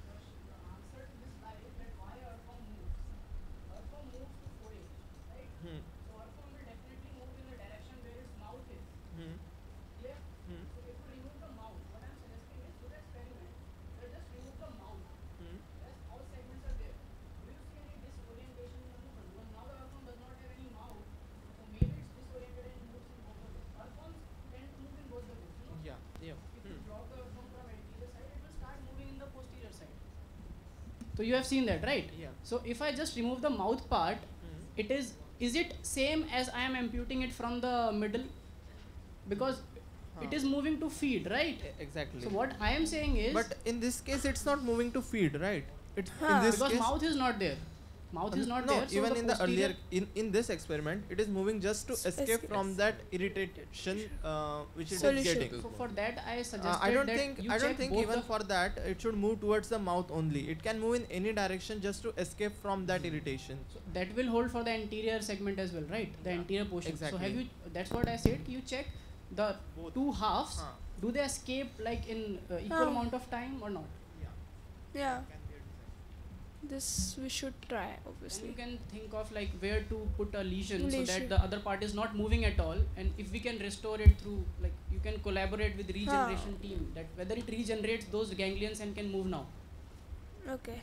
So you have seen that, right? Yeah. So if I just remove the mouth part, it is it same as I am amputing it from the middle? Because it is moving to feed, right? Exactly. So what I am saying is, but in this case, it's not moving to feed, right? It's in this because case, mouth is not there. Mouth is not there. No, even in the earlier, in this experiment, it is moving just to escape from that irritation which it is getting. So for that, I suggested I don't that think you I don't check think both even for that it should move towards the mouth only. It can move in any direction just to escape from that irritation. So that will hold for the anterior segment as well, right? The anterior portion. Exactly. So have you? That's what I said. You check the two halves. Do they escape like in equal amount of time or not? Yeah. This we should try, obviously. And you can think of like where to put a lesion so that the other part is not moving at all, and if we can restore it through, like, you can collaborate with regeneration team that whether it regenerates those ganglions and can move now. Okay.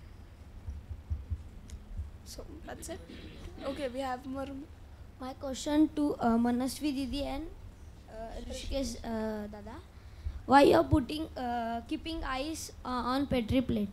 So that's it. Okay, we have more. My question to Manasvi Didi and Rishikesh Dada. Why you are putting keeping ice on Petri plate?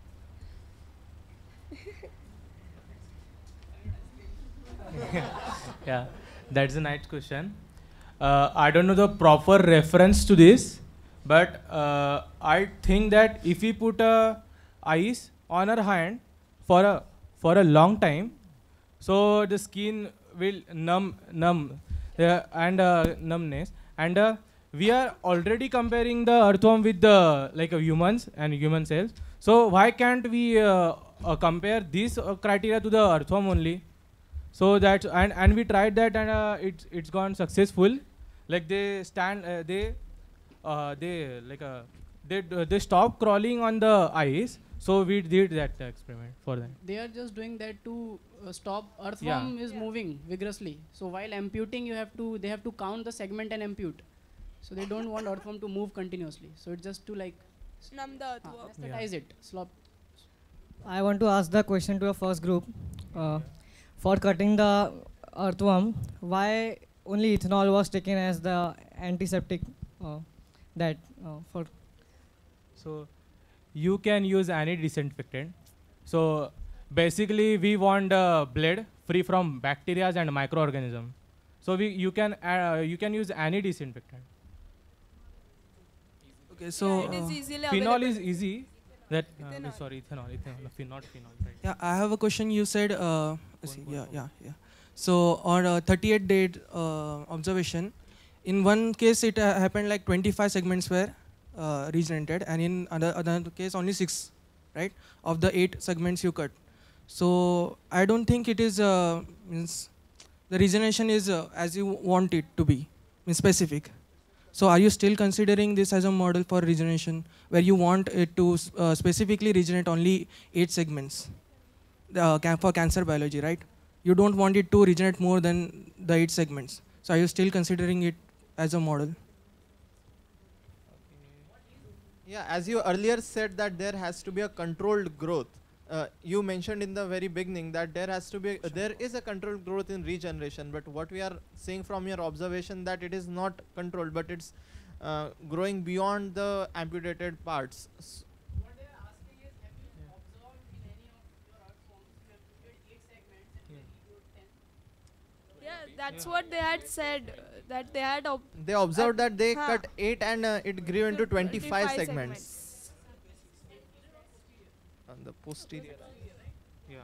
Yeah, that's a nice question. I don't know the proper reference to this, but I think that if we put ice on our hand for a long time, so the skin will numb and numbness, and we are already comparing the earthworm with the humans and human cells. So why can't we compare this criteria to the earthworm only? So that and we tried that, and it's gone successful. Like they stop crawling on the ice. So we did that experiment for them. They are just doing that to stop earthworm is moving vigorously. So while amputing, they have to count the segment and ampute. So they don't want earthworm to move continuously. So it's just to like Numb the earthworm. anesthetize it. Slop. I want to ask the question to your first group. For cutting the earthworm, why only ethanol was taken as the antiseptic? So you can use any disinfectant. So basically we want the blade free from bacteria and microorganisms. So you can use any disinfectant. Okay, so it is easily phenol available. is easy. That Ethanol. sorry, ethanol, not phenol, right? yeah, I have a question. You said, yeah. So on a 38-day observation, in one case it happened like 25 segments were regenerated, and in another case only 6, right? Of the 8 segments you cut. So I don't think it is means the regeneration is as you want it to be, means specific. So are you still considering this as a model for regeneration, where you want it to specifically regenerate only 8 segments for cancer biology, right? You don't want it to regenerate more than the 8 segments. So are you still considering it as a model? Yeah, as you earlier said that there has to be a controlled growth. You mentioned in the very beginning that there is a controlled growth in regeneration, but what we are seeing from your observation that it is not controlled, but it's growing beyond the amputated parts. What they are asking is, have you observed in any of your earthworms you have put 8 segments and you have 10? Yeah, that's what they had said. That they had. They observed that they cut 8 and it grew into 25 segments. On the posterior. Yeah.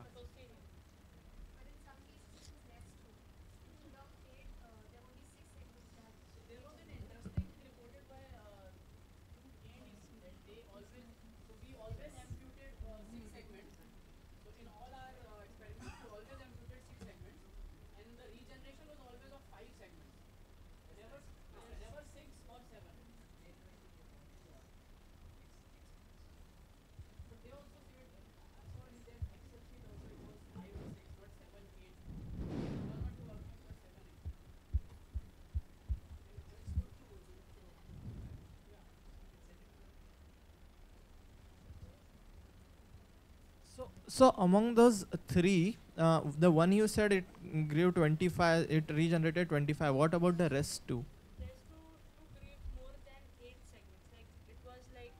So among those 3, the one you said it grew 25, it regenerated 25. What about the rest 2? There's two grew more than 8 segments. Like it was like.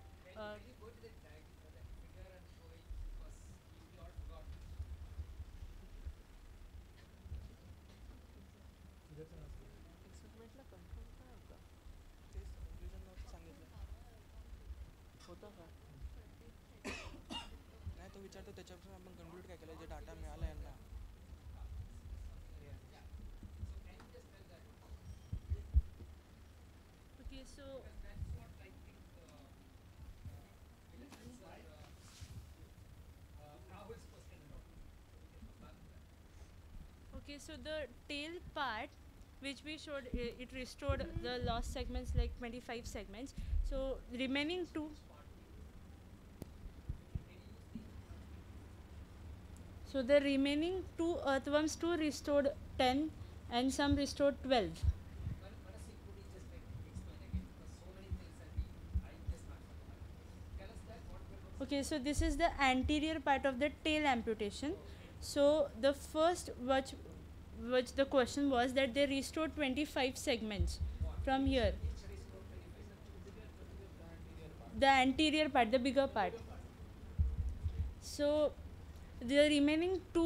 नाही तो विचारतो त्याच्यापासून आपण conclude काय केलं जे data मिळाला यांना. Okay, so. Okay, so the tail part, which we showed, it restored the lost segments, like 25 segments. So remaining 2. So the remaining 2 earthworms, 2 restored 10 and some restored 12. Okay, so this is the anterior part of the tail amputation. So the first which the question was that they restored 25 segments from here. The anterior part, the bigger part. So the remaining 2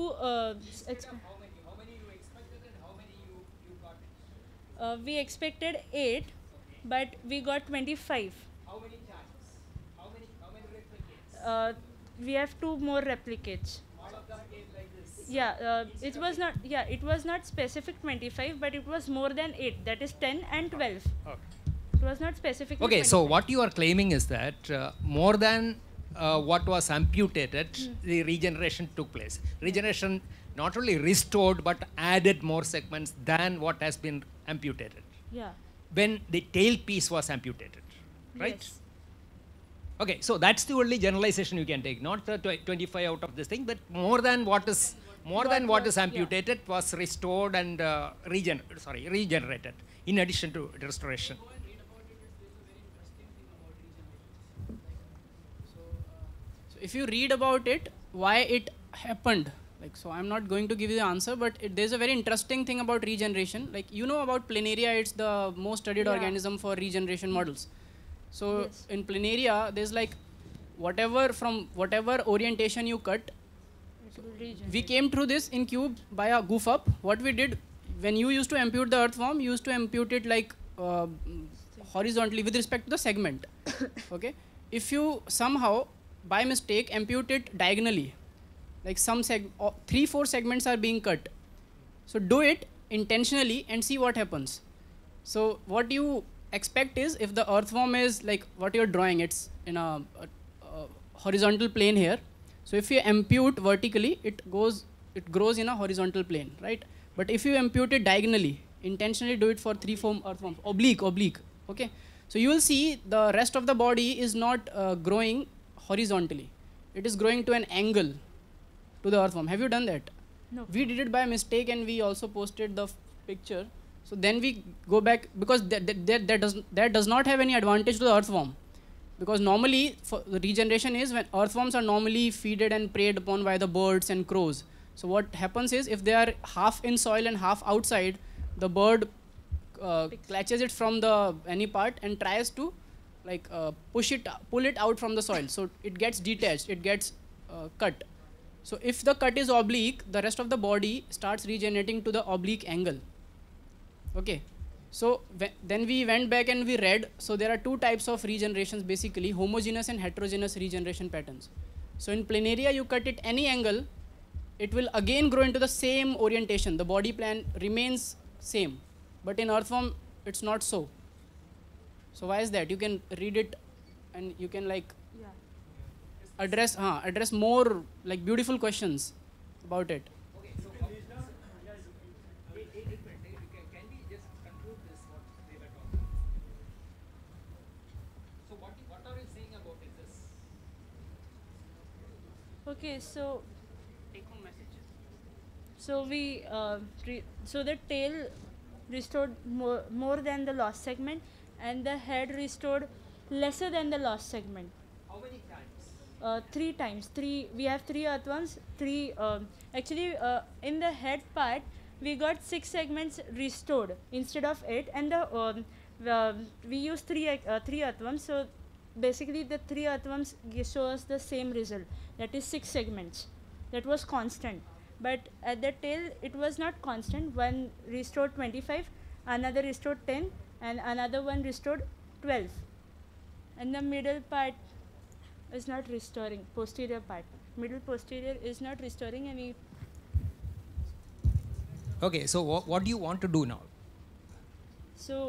we expected 8, but we got 25. How many chances? How many replicates? We have 2 more replicates. All of them came like this. Yeah, it was not specific 25, but it was more than 8. That is 10 and 12. Okay. It was not specific. Okay, so what you are claiming is that more than what was amputated, the regeneration took place. Regeneration not only restored but added more segments than what has been amputated. Yeah. When the tail piece was amputated, right? Yes. Okay, so that's the only generalization you can take, not the 25 out of this thing, but more than what is amputated was restored and regenerated in addition to restoration. if you read about it, why it happened, like, so I'm not going to give you the answer, but there's a very interesting thing about regeneration. Like, you know about planaria, it's the most studied organism for regeneration models. So in planaria, there's like whatever orientation you cut. We came through this in cube by a goof up. What we did, when you used to impute the earthworm, you used to impute it like horizontally with respect to the segment. Okay. If you somehow by mistake impute it diagonally, like some 3-4 segments are being cut. So do it intentionally and see what happens. So what you expect is, if the earthworm is like what you're drawing, it's in a horizontal plane here. So if you impute vertically, it grows in a horizontal plane, right? But if you impute it diagonally, intentionally do it for 3-4 earthworms, oblique, okay? So you will see the rest of the body is not growing horizontally. It is growing to an angle to the earthworm. Have you done that? No. We did it by mistake and we also posted the picture. So then we go back, because that does not have any advantage to the earthworm. Because normally, for the regeneration is when earthworms are normally feeded and preyed upon by the birds and crows. So what happens is, if they are half in soil and half outside, the bird clutches it from the any part and tries to like pull it out from the soil. So it gets detached, it gets cut. So if the cut is oblique, the rest of the body starts regenerating to the oblique angle. Okay. So then we went back and we read. So there are 2 types of regenerations basically, homogeneous and heterogeneous regeneration patterns. So in planaria, you cut it any angle, it will again grow into the same orientation. The body plan remains same. But in earthworm, it's not so. So why is that? You can read it and you can like address more like beautiful questions about it. Okay, so we so the tail restored more than the lost segment, and the head restored lesser than the lost segment. How many times? 3 times. We have 3 earthworms. Actually, in the head part, we got 6 segments restored instead of 8, and we used 3 earthworms. So basically, the 3 earthworms show us the same result. That is 6 segments. That was constant. But at the tail, it was not constant. One restored 25, another restored 10, and another one restored 12. And the middle part is not restoring, posterior part. Middle posterior is not restoring any. Okay, so what do you want to do now? So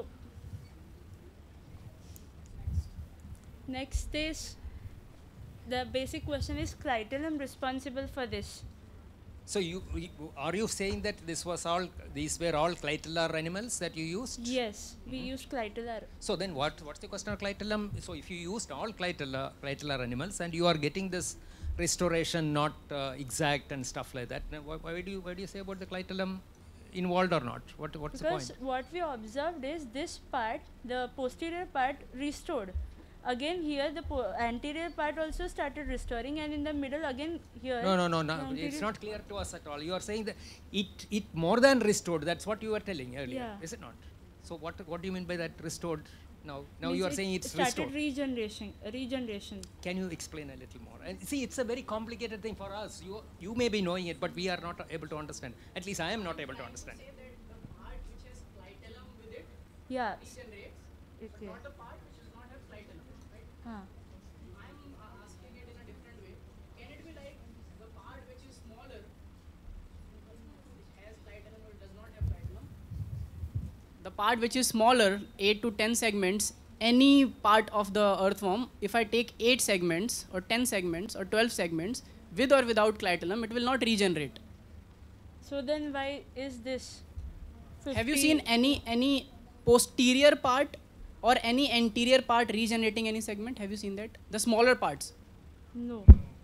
next is, the basic question is, Criterium responsible for this? So are you saying that these were all clitellar animals that you used? Yes, we used clitellar. So then what's the question of clitellum? So if you used all clitellar animals and you are getting this restoration not exact and stuff like that, why do you say about the clitellum involved or not? What's the point? Because what we observed is this part, the posterior part, restored. Again here the anterior part also started restoring, and in the middle again here. No. It's not clear to us at all. You are saying that it more than restored. That's what you were telling earlier, is it not? So what do you mean by that restored? Now you are saying it's restored. Regeneration. Can you explain a little more? And see, it's a very complicated thing for us. You may be knowing it, but we are not able to understand. At least I am not able to understand. Say that the part which has clitellum with it regenerates. Okay. Not the part which does not have clitellum, right? I'm asking it in a different way. Can it be like the part which is smaller, which has clitellum or does not have clitellum? The part which is smaller, 8 to 10 segments, any part of the earthworm, if I take 8 segments or 10 segments or 12 segments, with or without clitellum, it will not regenerate. So then why is this 50? Have you seen any posterior part or any anterior part regenerating any segment? Have you seen that? The smaller parts? No.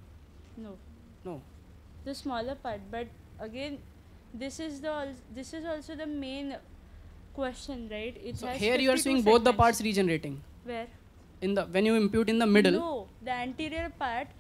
The smaller part, but again, this is also the main question, right? So here you are seeing both the parts regenerating. Where? When you impute in the middle. No, the anterior part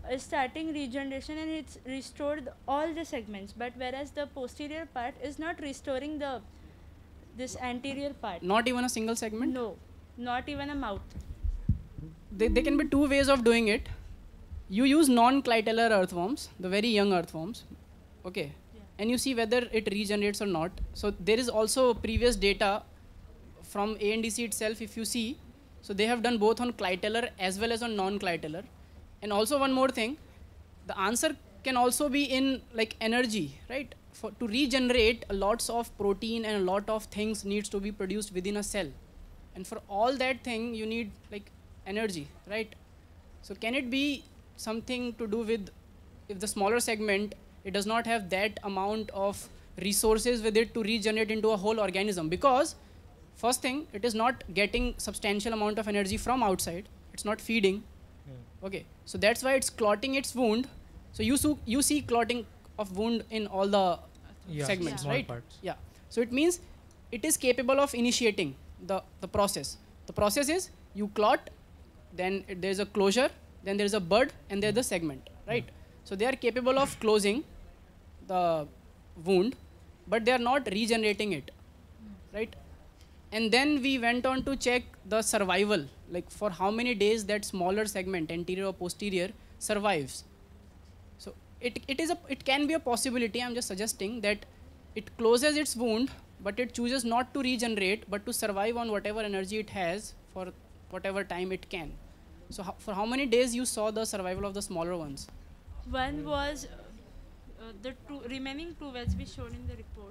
starting regeneration and it's restored all the segments, but whereas the posterior part is not restoring this anterior part. Not even a single segment? No, not even a mouth. There can be two ways of doing it. You use non-clitellar earthworms, the very young earthworms, okay, and you see whether it regenerates or not. So there is also previous data from ANDC itself, if you see. So they have done both on clitellar as well as on non-clitellar. And also one more thing, the answer can also be in like energy, right? To regenerate, lots of protein and a lot of things needs to be produced within a cell. And for all that thing, you need like energy, right? So can it be something to do with if the smaller segment, it does not have that amount of resources with it to regenerate into a whole organism? Because first thing, it is not getting substantial amount of energy from outside. It's not feeding. Okay, so that's why it's clotting its wound. So you see clotting of wound in all the segments, right? Parts. Yeah. So it means it is capable of initiating the process. The process is you clot, then there's a closure, then there's a bud, and there's the segment, right? So they are capable of closing the wound, but they are not regenerating it, right? And then we went on to check the survival, like for how many days that smaller segment, anterior or posterior, survives. So it can be a possibility. I'm just suggesting that it closes its wound, but it chooses not to regenerate, but to survive on whatever energy it has for whatever time it can. So for how many days you saw the survival of the smaller ones? One was the remaining two as we showed in the report.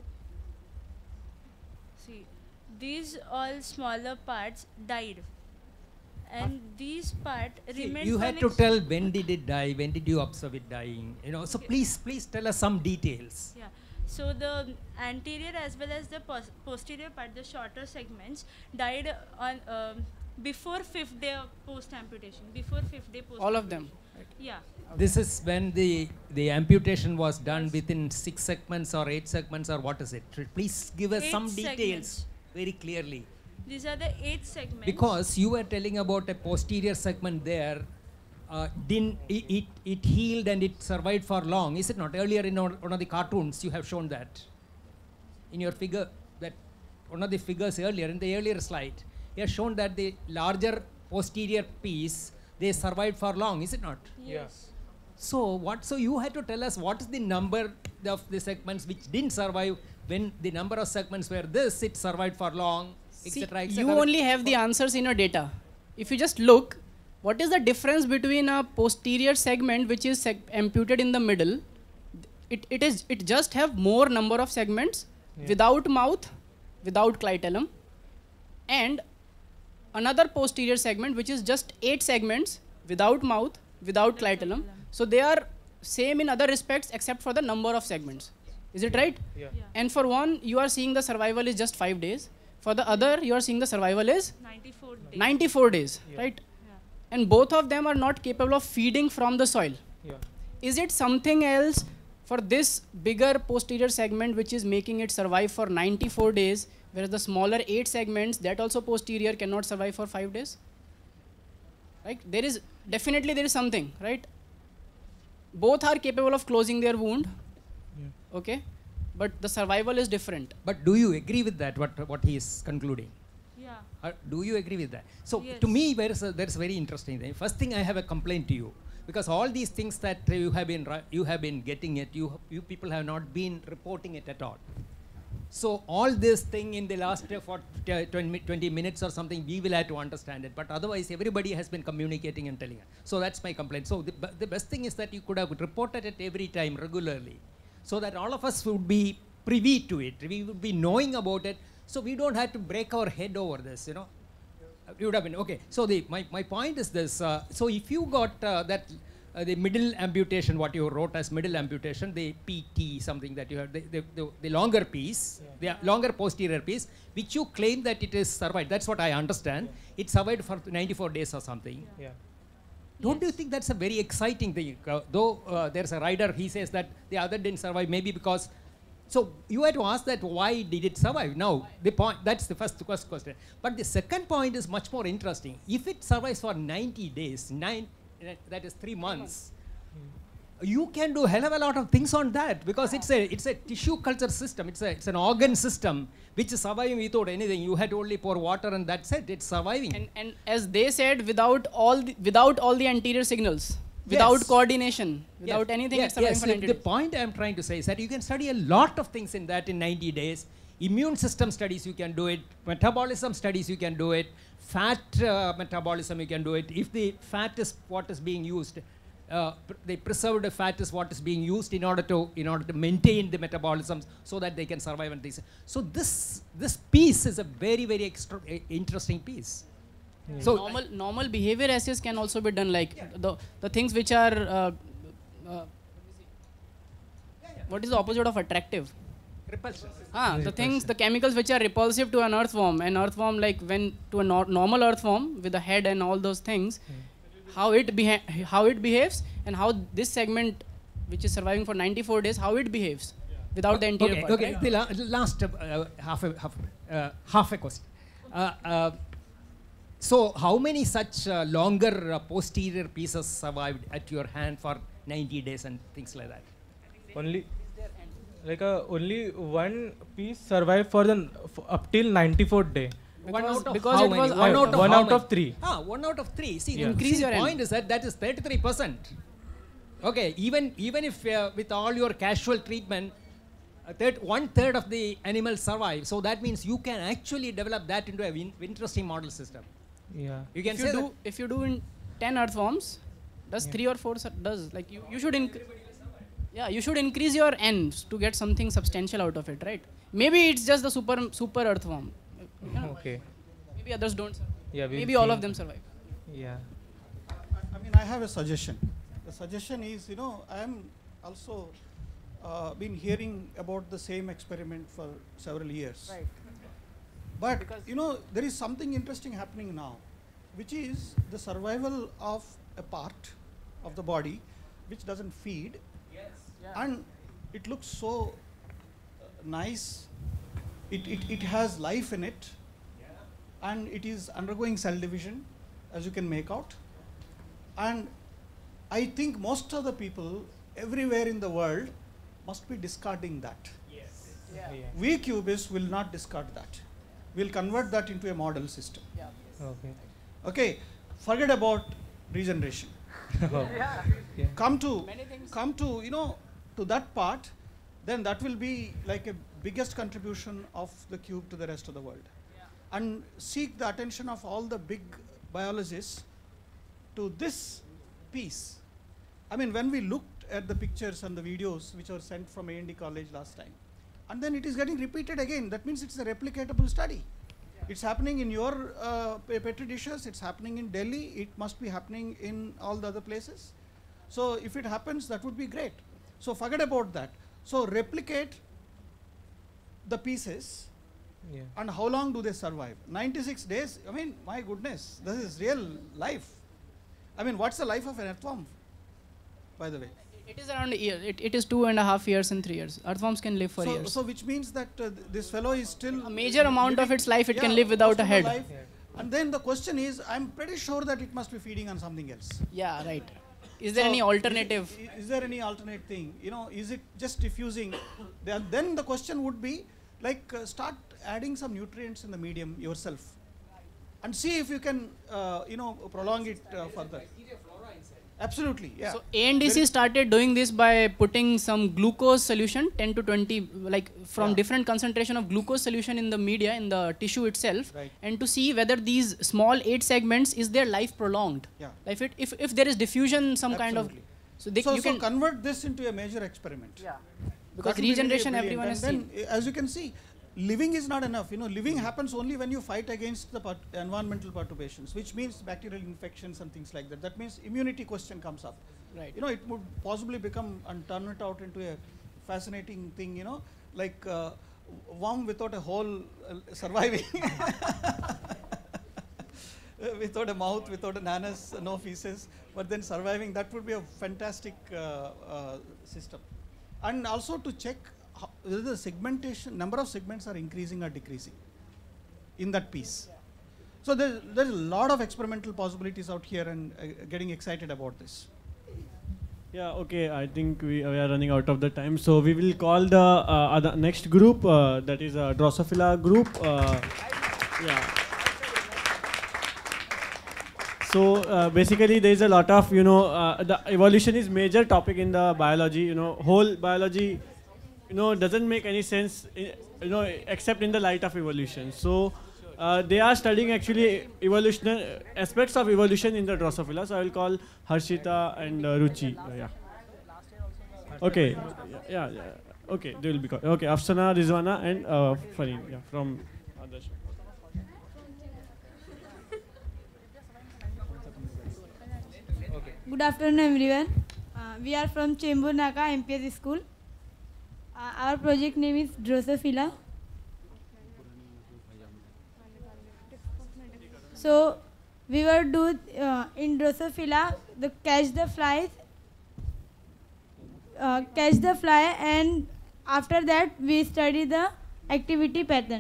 See, these all smaller parts died, and these part remained. You had to tell when did it die, when did you observe it dying, you know. So please tell us some details. Yeah. So the anterior as well as the posterior part, the shorter segments, died on before 5th day of post amputation. Before 5th day post. All of them. Right. Yeah. This is when the amputation was done within 6 segments or 8 segments, or what is it? Please give us some details very clearly. These are the 8 segments. Because you were telling about a posterior segment there, it healed and it survived for long, is it not? Earlier in one of the cartoons you have shown that. In your figure, that one of the figures earlier, in the earlier slide, you have shown that the larger posterior piece, they survived for long, is it not? Yes. So you had to tell us what is the number of the segments which didn't survive. When the number of segments were this, it survived for long, etc. You only have the answers in your data. If you just look, what is the difference between a posterior segment which is amputated in the middle? It just have more number of segments without mouth, without clitellum, and another posterior segment which is just 8 segments without mouth, without clitellum. So they are same in other respects except for the number of segments. Is it right? Yeah. And for one, you are seeing the survival is just 5 days. For the other, you are seeing the survival is 94 days, right? Yeah. And both of them are not capable of feeding from the soil. Yeah. Is it something else for this bigger posterior segment which is making it survive for 94 days, whereas the smaller 8 segments, that also posterior, cannot survive for 5 days? Right? Definitely there is something, right? Both are capable of closing their wound, okay? But the survival is different. But do you agree with that, what he is concluding? Yeah. Do you agree with that? So Yes. to me, there's a very interesting thing. First thing, I have a complaint to you, because all these things that you have been getting it, you people have not been reporting it at all. So all this thing in the last 20 minutes or something, we will have to understand it. But otherwise, everybody has been communicating and telling us. So that's my complaint. So the best thing is that you could have reported it every time regularly, so that all of us would be privy to it. We would be knowing about it. So we don't have to break our head over this, you know. You would have been, okay. So my point is this. So if you got the middle amputation, what you wrote as middle amputation, the PT, something that you had, the longer piece, the longer posterior piece, which you claim that it is survived. That's what I understand. It survived for 94 days or something. Yeah. Don't you think that's a very exciting thing? Though there's a writer, he says that the other didn't survive, maybe because. So you had to ask that, why did it survive? Now, the point, that's the first question. But the second point is much more interesting. If it survives for 90 days, that is 3 months, you can do a hell of a lot of things on that, because it's a tissue culture system. It's an organ system which is surviving without anything. You had to only pour water and that's it. It's surviving. And as they said, without all the anterior signals, without coordination, without anything, it's surviving for 90 The days. point I'm trying to say is that you can study a lot of things in that in 90 days. Immune system studies, you can do it. Metabolism studies, you can do it. Fat metabolism, you can do it. If the fat is what is being used, the preserved fat is what is being used in order to maintain the metabolisms so that they can survive and things. So this piece is a very interesting piece. So normal behavior assays can also be done, like the things which are what is the opposite of attractive? Repulsion. The chemicals which are repulsive to an earthworm, like when to a normal earthworm with a head and all those things, how it behaves, and how this segment which is surviving for 94 days, how it behaves without the anterior part. Okay. Right? The last half a question. So how many such longer posterior pieces survived at your hand for 90 days and things like that? Only one piece survived for up till 94th day. One out of because how it many? was One out of 3. 1 out of 3. See, Yeah. increase your point is that is 33%. Okay, even if with all your casual treatment, 1/3 of the animals survive. So that means you can actually develop that into a interesting model system. Yeah. You can if you do in 10 earthworms, does 3 or 4 does, like you should you should increase your ends to get something substantial out of it, right? Maybe it's just the super earthworm. Okay. Maybe others don't survive. Yeah, maybe all of them survive. Yeah. I mean, I have a suggestion. The suggestion is, I am also been hearing about the same experiment for several years. Right. But, there is something interesting happening now, which is the survival of a part of the body which doesn't feed. Yes. And it looks so nice. It has life in it, and it is undergoing cell division, as you can make out. And I think most of the people everywhere in the world must be discarding that. Yes. We cubists will not discard that. We'll convert that into a model system. Yeah. Okay. Forget about regeneration. Come to to that part, then that will be like a biggest contribution of the cube to the rest of the world. And seek the attention of all the big biologists to this piece. I mean, when we looked at the pictures and the videos which were sent from A&D College last time, and then it is getting repeated again, that means it's a replicatable study. It's happening in your petri dishes, it's happening in Delhi, it must be happening in all the other places. So if it happens, that would be great. So forget about that. So replicate the pieces, and how long do they survive? 96 days, I mean, my goodness, this is real life. I mean, what's the life of an earthworm, by the way? It is around a year. It is 2.5 years and 3 years. Earthworms can live for years. So which means that this fellow is still a major amount of its life it can live without a head. And then the question is, I'm pretty sure that it must be feeding on something else. Yeah, right. Is there any alternative? Is there any alternate thing? Is it just diffusing? Then the question would be, like, start adding some nutrients in the medium yourself, and see if you can, prolong it further. Absolutely, yeah. So ANDC started doing this by putting some glucose solution, 10 to 20, like from different concentration of glucose solution in the media, in the tissue itself, and to see whether these small 8 segments, is their life prolonged. Yeah. Like if there is diffusion, some kind of, so you can convert this into a major experiment. Yeah. Because regeneration everyone has seen. As you can see, living is not enough. Living happens only when you fight against the environmental perturbations, which means bacterial infections and things like that. That means immunity question comes up. Right. It would possibly become and turn it out into a fascinating thing. Like worm without a hole surviving, without a mouth, without an anus, no feces, but then surviving. That would be a fantastic system. And also to check whether the segmentation, number of segments are increasing or decreasing in that piece. So there's a lot of experimental possibilities out here, and getting excited about this. Yeah, okay, I think we are running out of the time. So we will call the other next group, that is a Drosophila group. Yeah. So basically there is a lot of, the evolution is major topic in the biology, whole biology, doesn't make any sense, except in the light of evolution. So they are studying actually evolution aspects of evolution in the Drosophila. So I will call Harshita and Ruchi. Yeah. Okay. Yeah. Okay, they will be called. Okay, Afsana, Rizwana, and Farin. Yeah, from Adarsh. Good afternoon, everyone. We are from Chembur Naka MPS school. Our project name is Drosophila. So we will do in Drosophila the catch the fly, and after that we study the activity pattern.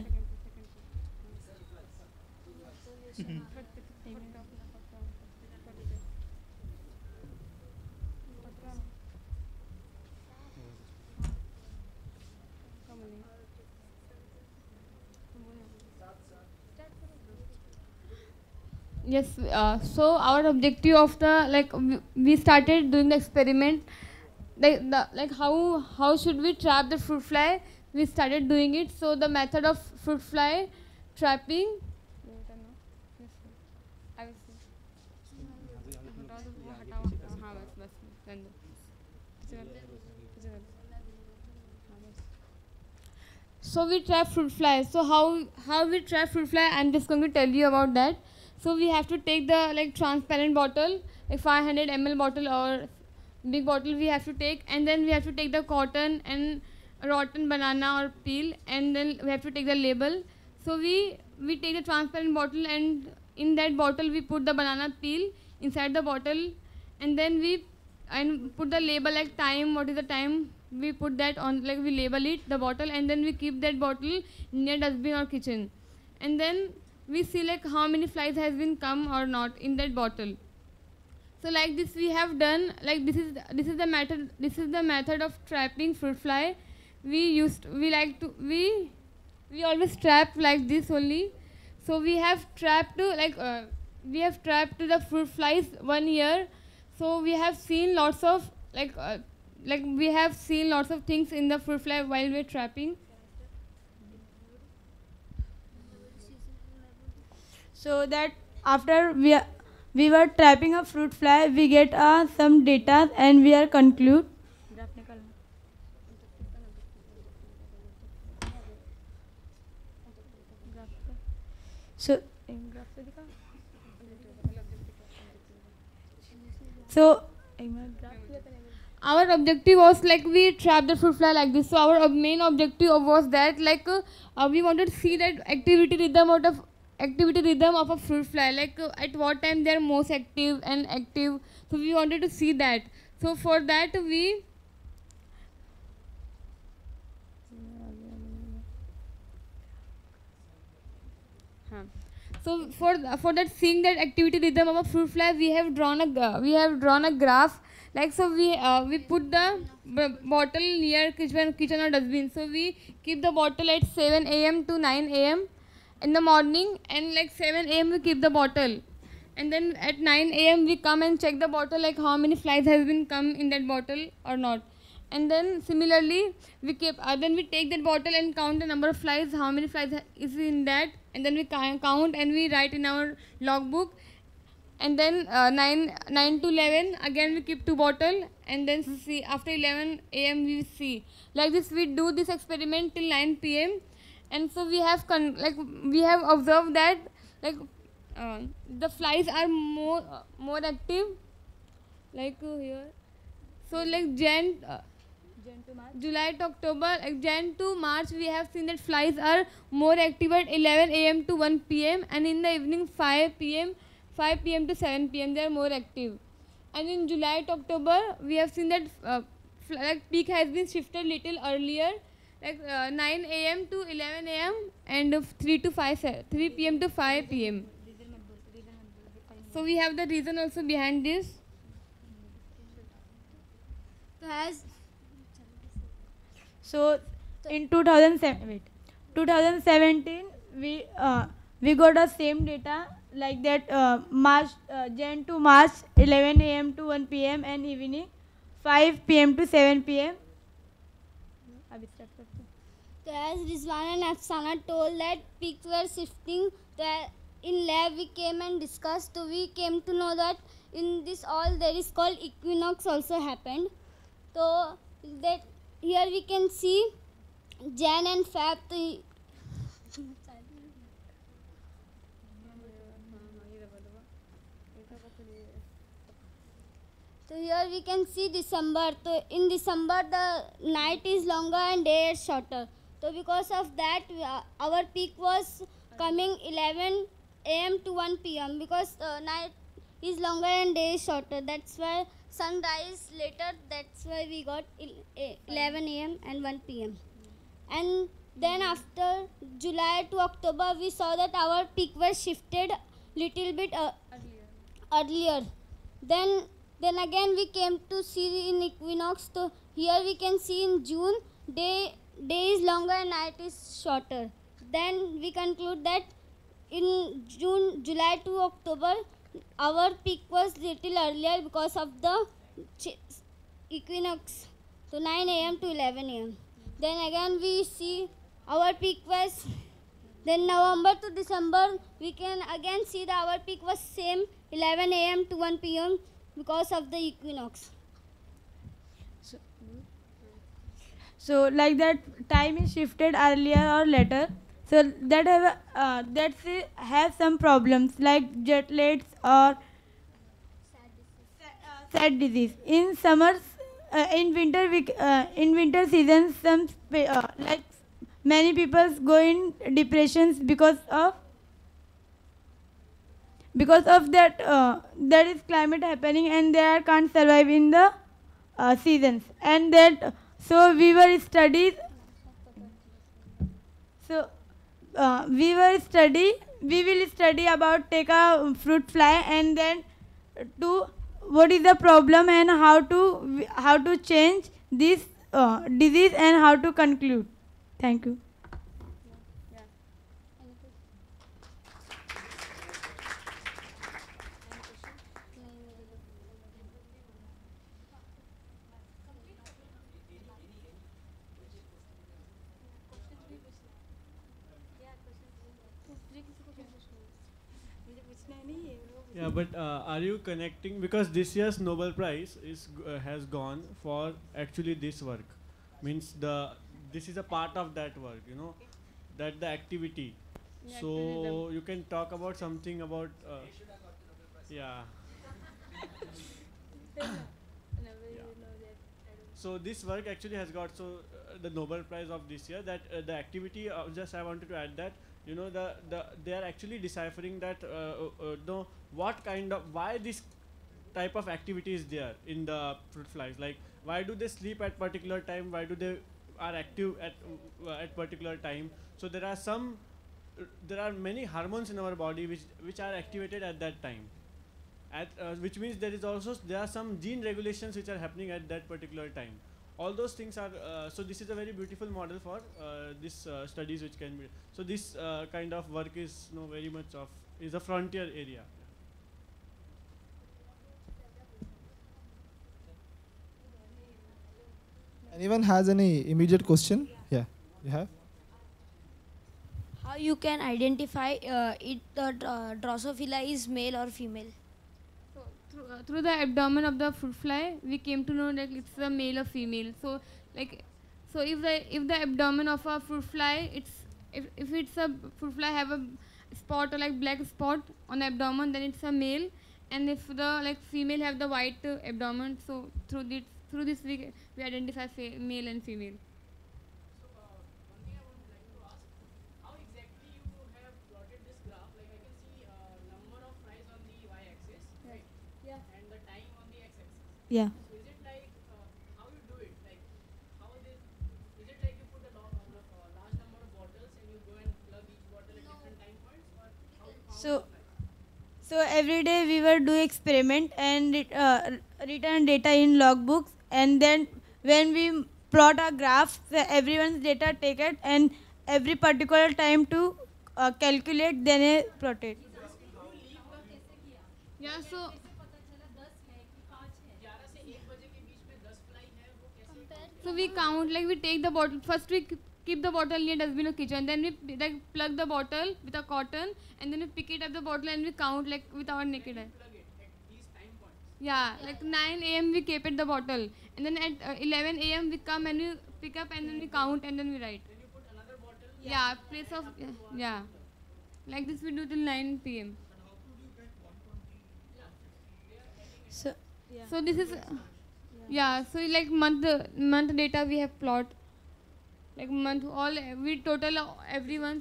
Yes, so our objective of the we started doing the experiment, how should we trap the fruit fly? We started doing it. So the method of fruit fly trapping. So we trap fruit fly. So how we trap fruit fly? I'm just going to tell you about that. So we have to take the transparent bottle, a 500 ml bottle or big bottle we have to take, and then we have to take the cotton and rotten banana or peel, and then we have to take the label. So we take the transparent bottle, and in that bottle we put the banana peel inside the bottle, and then we put the label like time, what is the time, we put that on, we label it, the bottle, and then we keep that bottle near dustbin or kitchen, and then we see how many flies has been come or not in that bottle. So like this we have done, this is the method of trapping fruit fly. We always trap like this only. So we have trapped the fruit flies 1 year. So we have seen lots of things in the fruit fly while we are trapping. So that after we were trapping a fruit fly, we get some data and we are conclude. So our objective was we trap the fruit fly like this. So our main objective was that we wanted to see that activity rhythm of a fruit fly, at what time they are most active. So we wanted to see that. So for that we for that seeing that activity rhythm of a fruit fly, we have drawn a graph. So we put the bottle near kitchen or dustbin. So we keep the bottle at 7 a.m. to 9 a.m. in the morning, and 7 a.m. we keep the bottle, and then at 9 a.m. we come and check the bottle, how many flies has been come in that bottle or not. And then similarly we keep then we take that bottle and count the number of flies, how many flies is in that, and then we count and we write in our logbook. And then 9 to 11 again we keep 2 bottle, and then see after 11 a.m. we see. Like this we do this experiment till 9 p.m. And so we have we have observed that the flies are more active, here. So July to October, Jan to March, we have seen that flies are more active at 11 a.m. to 1 p.m. and in the evening 5 p.m. to 7 p.m. they are more active. And in July to October, we have seen that peak has been shifted little earlier, 9 a.m. to 11 a.m. and 3 p.m. to 5 p.m. So we have the reason also behind this. As so in 2017 we got the same data like that March Jan to March 11 a.m. to 1 p.m. and evening 5 p.m. to 7 p.m. So as Rizwan and Afsana told that peaks were shifting, in lab we came and discussed. So we came to know that in this all there is called equinox also happened. So that here we can see Jan and Feb. So here we can see December. So in December the night is longer and day is shorter. So because of that our peak was coming 11 a.m. to 1 p.m. because night is longer and day is shorter. That's why sunrise later. That's why we got 11 a.m. and 1 p.m. And then after July to October we saw that our peak was shifted little bit earlier. Then again we came to see in equinox. So here we can see in June day is longer and night is shorter. Then we conclude that in July to October our peak was little earlier because of the equinox. So 9 a.m. to 11 a.m. Then again we see our peak was, then November to December we can again see that our peak was same 11 a.m. to 1 p.m. because of the equinox. So like that time is shifted earlier or later. So that have some problems like jet lags or sad disease. In summers, in winter season, like many people go in depressions because of that that is climate happening and they can't survive in the seasons, and that so we will study about take a fruit fly and then to what is the problem and how to change this disease and how to conclude. Thank you. Yeah, but are you connecting, because this year's Nobel Prize is has gone for actually this work, means this is a part of that work, that the activity. So you can talk about something about yeah. So this work actually has got the Nobel Prize of this year. That the activity, just I wanted to add that they are actually deciphering that why this type of activity is there in the fruit flies. Like why do they sleep at particular time? Why do they are active at particular time? So there are many hormones in our body which are activated at that time. Which means there are some gene regulations which are happening at that particular time. All those things are so this is a very beautiful model for this studies which can be. So this kind of work is very much is a frontier area. Anyone has any immediate question? Yeah, you have. How you can identify the Drosophila is male or female? Through the abdomen of the fruit fly, we came to know that it's a male or female. So, if the abdomen of a fruit fly, if it's a fruit fly have a spot or like black spot on the abdomen, then it's a male. And if the female have the white abdomen, so through this we identify male and female. Yeah. So is it like how you do it? Like how is it like you put a large number of bottles and you go and plug each bottle at different time points, or how So every day we will do experiment and return data in logbooks, and then when we plot a graph, everyone's data taken and every particular time to calculate, then plot it. Yeah, so we count, like we take the bottle, first we keep the bottle near dustbin or kitchen, then we like plug the bottle with a cotton, and then we pick it up the bottle and we count like with our naked eye. Yeah, like 9 a.m. we keep it the bottle, and then at 11 a.m. we come and we pick up and then we count and then we write. Yeah, place of, yeah. Like this we do till 9 p.m. So this is, yeah, so like month data we have plot. Like month, all, we total everyone's.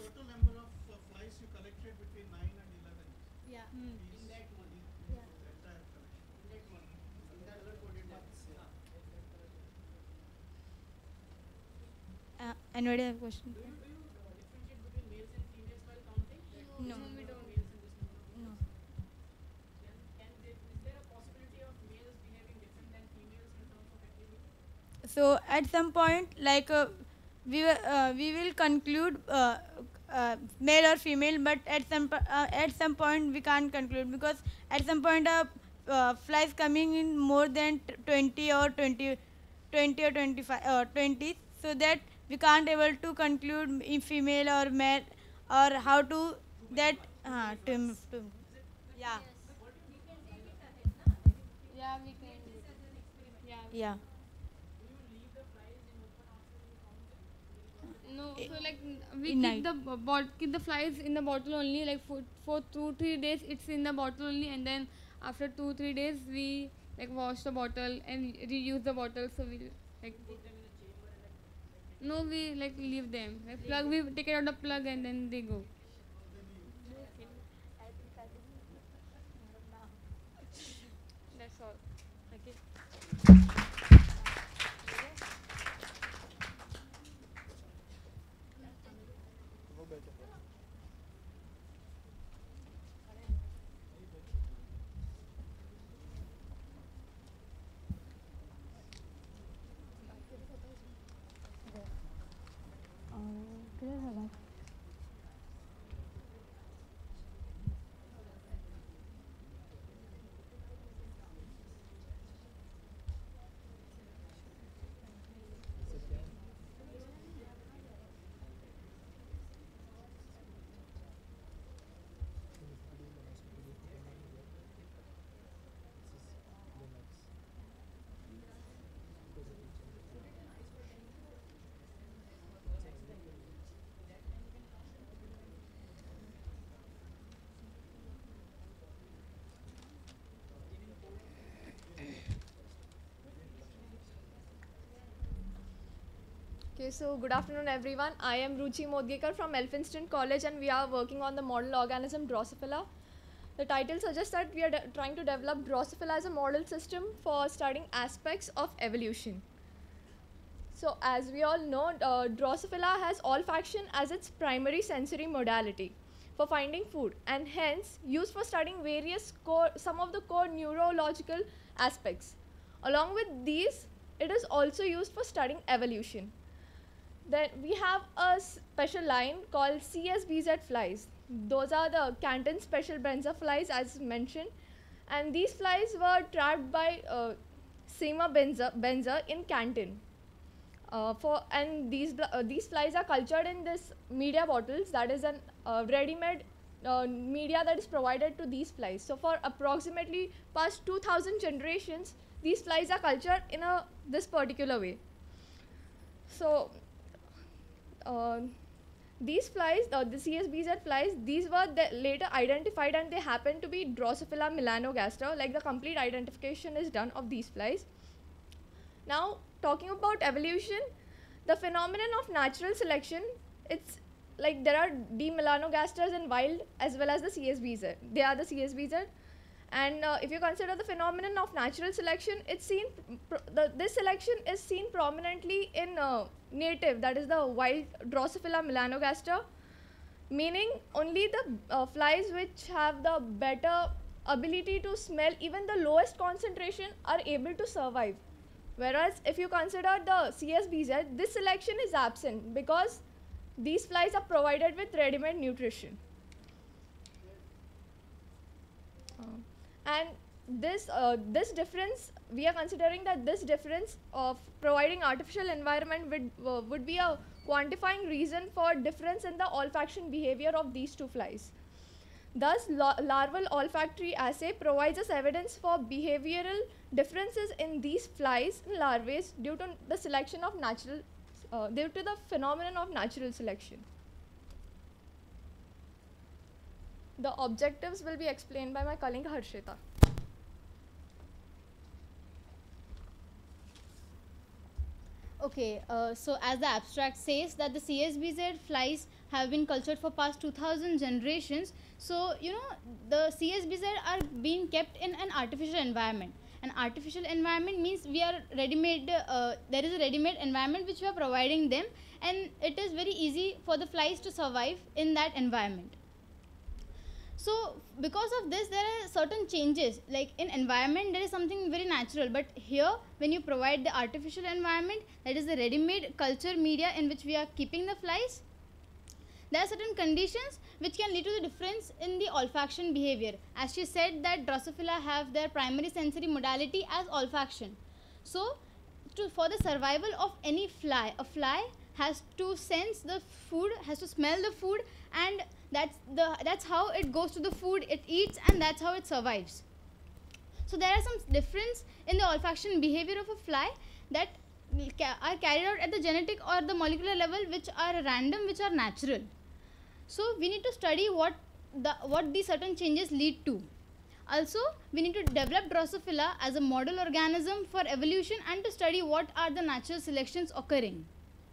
Anybody have a question? No. We don't. No. So at some point, like we will conclude male or female, but at some point we can't conclude, because at some point flies coming in more than 20 or 25 or 20, so that we can't able to conclude if female or male, or how to that yeah. Yeah, we can. Yeah. No, so like we keep the flies in the bottle only, like for 2-3 days it's in the bottle only, and then after 2-3 days we like wash the bottle and reuse the bottle. So we like no, we like leave them. Like plug, we take it out the plug and then they go. That's all. Okay. Okay, so good afternoon everyone. I am Ruchi Modgekar from Elphinstone College, and we are working on the model organism Drosophila. The title suggests that we are trying to develop Drosophila as a model system for studying aspects of evolution. So as we all know, Drosophila has olfaction as its primary sensory modality for finding food, and hence used for studying some of the core neurological aspects. Along with these, it is also used for studying evolution. Then we have a special line called CSBZ flies. Those are the Canton special benzer flies, as mentioned, and these flies were trapped by Sema benzer in Canton. And these flies are cultured in this media bottles, that is an ready-made media that is provided to these flies. So for approximately past 2000 generations, these flies are cultured in this particular way. So these flies, the CSBZ flies, these were later identified, and they happen to be Drosophila melanogaster. Like the complete identification is done of these flies. Now talking about evolution, the phenomenon of natural selection, it's like there are D melanogasters in wild as well as the CSBZ. They are the CSBZ. And if you consider the phenomenon of natural selection, it's seen, this selection is seen prominently in native, that is the wild Drosophila melanogaster, meaning only the flies which have the better ability to smell even the lowest concentration are able to survive. Whereas if you consider the CSBZ, this selection is absent because these flies are provided with ready-made nutrition. And this difference, we are considering that this difference of providing artificial environment would be a quantifying reason for difference in the olfaction behavior of these two flies. Thus, larval olfactory assay provides us evidence for behavioral differences in these flies and larvae due to the selection of due to the phenomenon of natural selection. The objectives will be explained by my colleague Harshita. Okay, so as the abstract says that the CSBZ flies have been cultured for past 2000 generations. So, you know, the CSBZ are being kept in an artificial environment. An artificial environment means we are ready-made, there is a ready-made environment which we are providing them, and it is very easy for the flies to survive in that environment. So, because of this, there are certain changes. Like in environment, there is something very natural. But here, when you provide the artificial environment, that is the ready-made culture media in which we are keeping the flies, there are certain conditions which can lead to the difference in the olfaction behavior. As she said that Drosophila have their primary sensory modality as olfaction. So, for the survival of any fly, a fly has to sense the food, has to smell the food, and that's how it goes to the food it eats, and that's how it survives. So there are some difference in the olfaction behavior of a fly that are carried out at the genetic or the molecular level, which are random, which are natural. So we need to study what these certain changes lead to. Also, we need to develop Drosophila as a model organism for evolution and to study what are the natural selections occurring.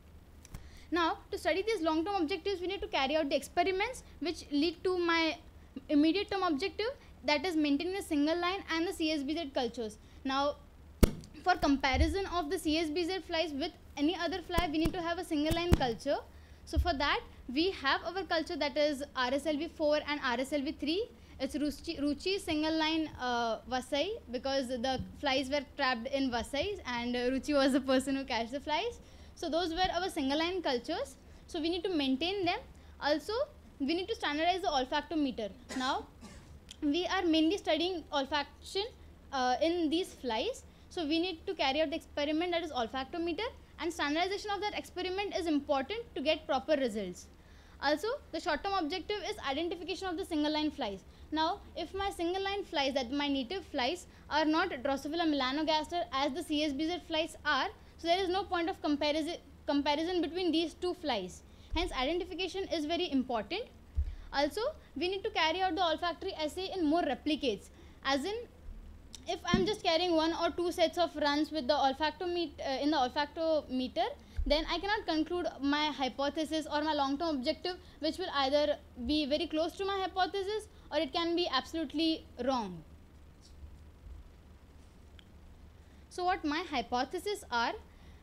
Now, to study these long-term objectives, we need to carry out the experiments which lead to my immediate term objective, that is maintaining the single line and the CSBZ cultures. Now, for comparison of the CSBZ flies with any other fly, we need to have a single line culture. So for that, we have our culture, that is RSLV4 and RSLV3. It's Ruchi single line Vasai, because the flies were trapped in Vasai and Ruchi was the person who catched the flies. So those were our single line cultures. So we need to maintain them. Also, we need to standardize the olfactometer. Now, we are mainly studying olfaction in these flies. So we need to carry out the experiment, that is olfactometer, and standardization of that experiment is important to get proper results. Also, the short-term objective is identification of the single line flies. Now, if my single line flies, that my native flies, are not Drosophila melanogaster as the CSBZ flies are, so there is no point of comparison between these two flies. Hence, identification is very important. Also, we need to carry out the olfactory assay in more replicates. As in, if I am just carrying 1 or 2 sets of runs with the in the olfactometer, then I cannot conclude my hypothesis or my long-term objective, which will either be very close to my hypothesis or it can be absolutely wrong. So what my hypotheses are,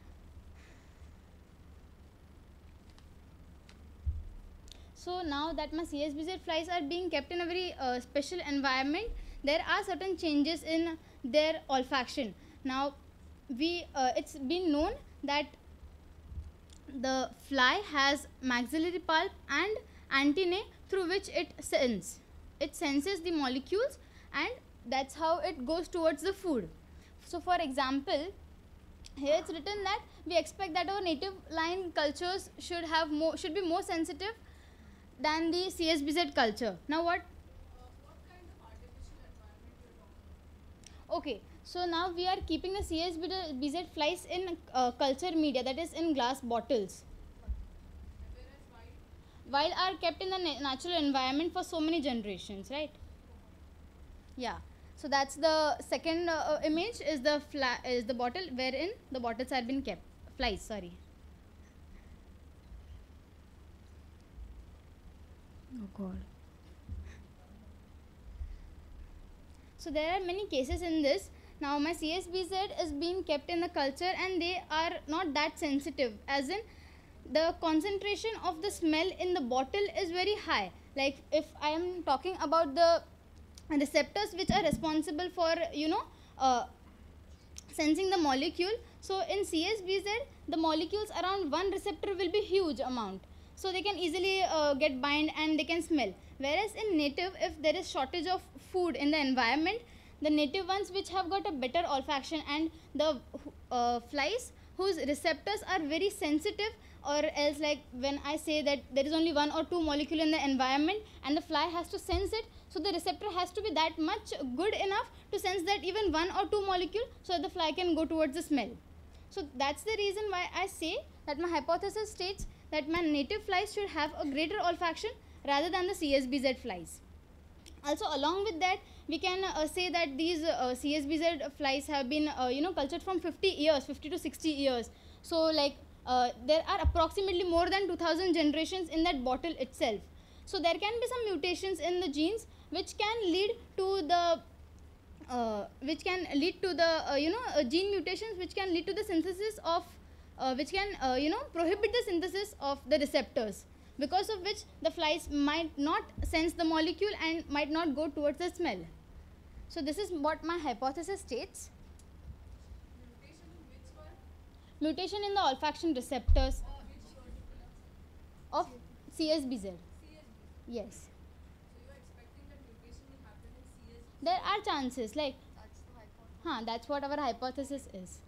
so now that my CSBZ flies are being kept in a very special environment, there are certain changes in their olfaction. Now, it's been known that the fly has maxillary pulp and antennae through which it senses the molecules, and that's how it goes towards the food. So for example, here it's written that we expect that our native line cultures should be more sensitive than the CSBZ culture. Now what kind of artificial environment you're talking? Okay, so now we are keeping the CSBZ flies in culture media, that is in glass bottles. While are kept in the natural environment for so many generations, right? Yeah. So that's the second image is the bottle wherein the bottles have been kept. Flies, sorry. Oh God. So there are many cases in this. Now my CSBZ is being kept in the culture and they are not that sensitive, as in the concentration of the smell in the bottle is very high. Like if I am talking about the receptors which are responsible for, sensing the molecule. So in CSBZ, the molecules around one receptor will be huge amount. So they can easily get bind and they can smell. Whereas in native, if there is shortage of food in the environment, the native ones which have got a better olfaction, and the flies whose receptors are very sensitive, or else like when I say that there is only one or two molecule in the environment and the fly has to sense it, so the receptor has to be that much good enough to sense that even one or two molecule, so that the fly can go towards the smell. So that's the reason why I say that my hypothesis states that my native flies should have a greater olfaction rather than the CSBZ flies. Also along with that, we can say that these CSBZ flies have been cultured from 50 to 60 years. So like there are approximately more than 2000 generations in that bottle itself. So there can be some mutations in the genes which can lead to the gene mutations which can lead to the synthesis of which can prohibit the synthesis of the receptors, because of which the flies might not sense the molecule and might not go towards the smell. So this is what my hypothesis states. Mutation in the olfaction receptors of CSBZ. Yes. There are chances, like, that's what our hypothesis is.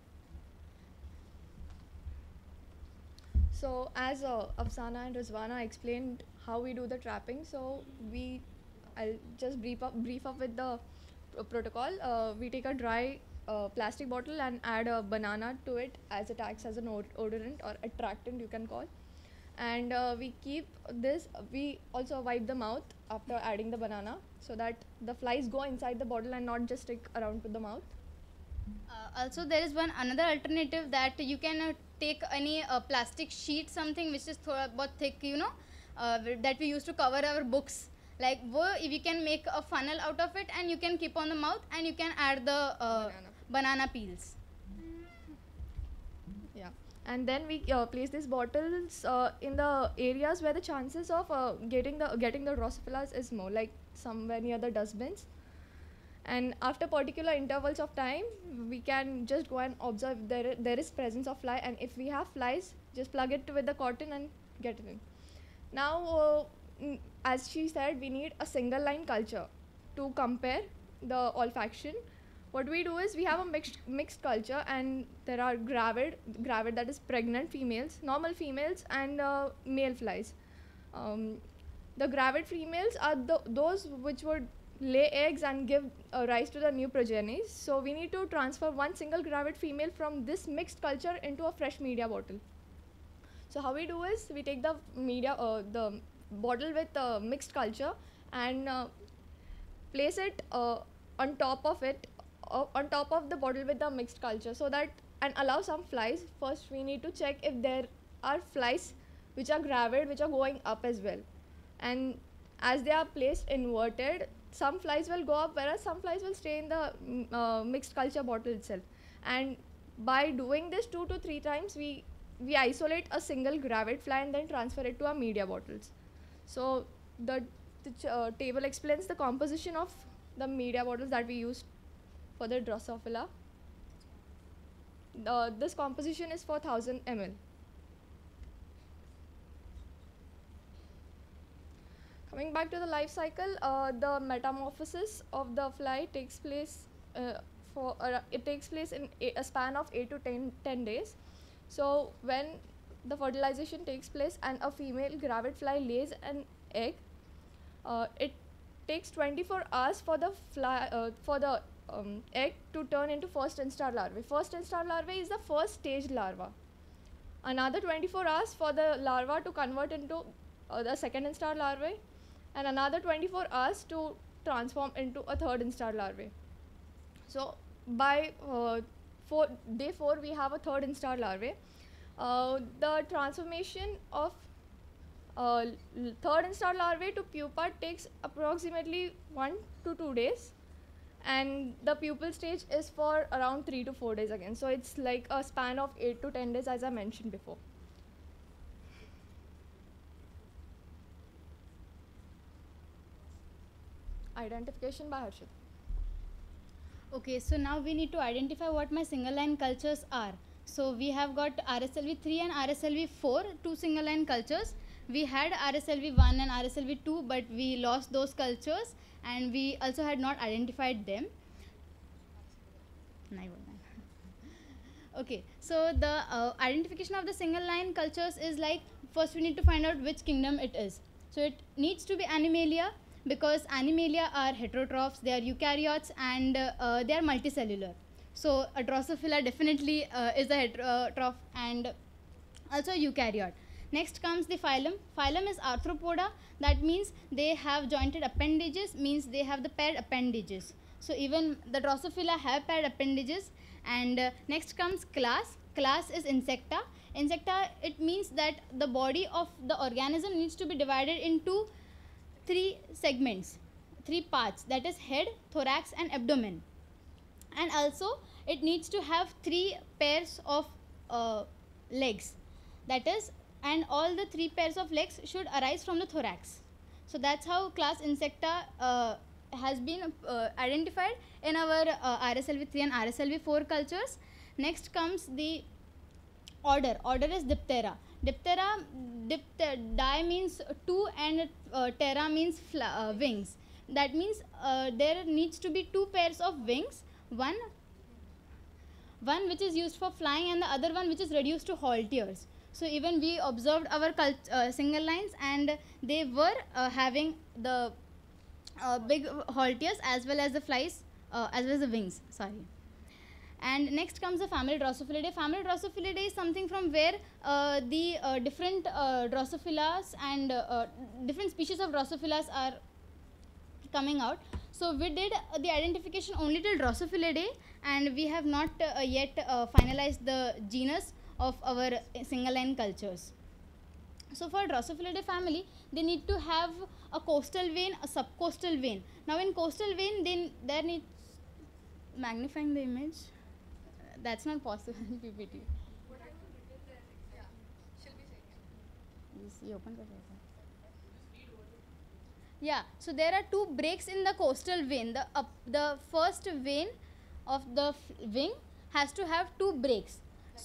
So as Afsana and Rizwana explained how we do the trapping, so I'll just brief up with the protocol. We take a dry plastic bottle and add a banana to it, as it acts as an odorant or attractant, you can call. And we keep this, we also wipe the mouth after adding the banana, so that the flies go inside the bottle and not just stick around to the mouth. Also there is another alternative, that you can take any plastic sheet, something which is thoda thick, that we used to cover our books. Like we can make a funnel out of it and you can keep on the mouth, and you can add the banana peels. Yeah, and then we place these bottles in the areas where the chances of getting the Drosophila is more, like somewhere near the dustbins. And after particular intervals of time, we can just go and observe there is presence of fly, and if we have flies, just plug it with the cotton and get it in. Now, as she said, we need a single line culture to compare the olfaction. What we do is we have a mixed culture, and there are gravid, that is pregnant females, normal females, and male flies. The gravid females are those which would lay eggs and give rise to the new progenies. So we need to transfer one single gravid female from this mixed culture into a fresh media bottle. So how we do is we take the the bottle with mixed culture and place it on top of the bottle with the mixed culture, so that, and allow some flies. First we need to check if there are flies which are gravid, which are going up as well, and as they are placed inverted, some flies will go up, whereas some flies will stay in the mixed culture bottle itself. And by doing this 2 to 3 times, we isolate a single gravid fly and then transfer it to our media bottles. So the table explains the composition of the media bottles that we use for the Drosophila. This composition is for 1000 ml. Coming back to the life cycle, the metamorphosis of the fly takes place in a span of 8 to 10 days. So when the fertilization takes place and a female gravid fly lays an egg, it takes 24 hours for the egg to turn into first instar larvae. First instar larvae is the first stage larva. Another 24 hours for the larva to convert into the second instar larvae, and another 24 hours to transform into a third instar larvae. So by day 4 we have a third instar larvae. The transformation of third instar larvae to pupa takes approximately 1 to 2 days, and the pupal stage is for around 3 to 4 days again. So it's like a span of 8 to 10 days, as I mentioned before. Identification by Harshit. Okay, so now we need to identify what my single line cultures are. So we have got RSLV3 and RSLV4, two single line cultures. We had RSLV1 and RSLV2, but we lost those cultures, and we also had not identified them. Okay, so the identification of the single line cultures is like, first we need to find out which kingdom it is. So it needs to be Animalia, because Animalia are heterotrophs, they are eukaryotes, and they are multicellular. So a Drosophila definitely is a heterotroph and also eukaryote. Next comes the phylum. Phylum is Arthropoda, that means they have jointed appendages, means they have the paired appendages. So even the Drosophila have paired appendages. And next comes class. Class is Insecta. Insecta, it means that the body of the organism needs to be divided into three segments, three parts, that is head, thorax and abdomen. And also it needs to have three pairs of legs, that is, and all the three pairs of legs should arise from the thorax. So that's how class Insecta has been identified in our RSLV3 and RSLV4 cultures. Next comes the order. Order is Diptera. Diptera, di means two and ptera means wings. That means there needs to be two pairs of wings, one which is used for flying and the other one which is reduced to halteres. So even we observed our single lines, and they were having the big halteres as well as the flies, as well as the wings, sorry. And next comes the family Drosophilidae. Family Drosophilidae is something from where the different Drosophilas and different species of Drosophilas are coming out. So we did the identification only till Drosophilidae, and we have not yet finalized the genus of our single line cultures. So for Drosophilidae family, they need to have a coastal vein, a subcoastal vein. Now in coastal vein, then there needs magnifying the image. That's not possible in PPT. Yeah, so there are two breaks in the coastal vein. The first vein of the wing has to have two breaks.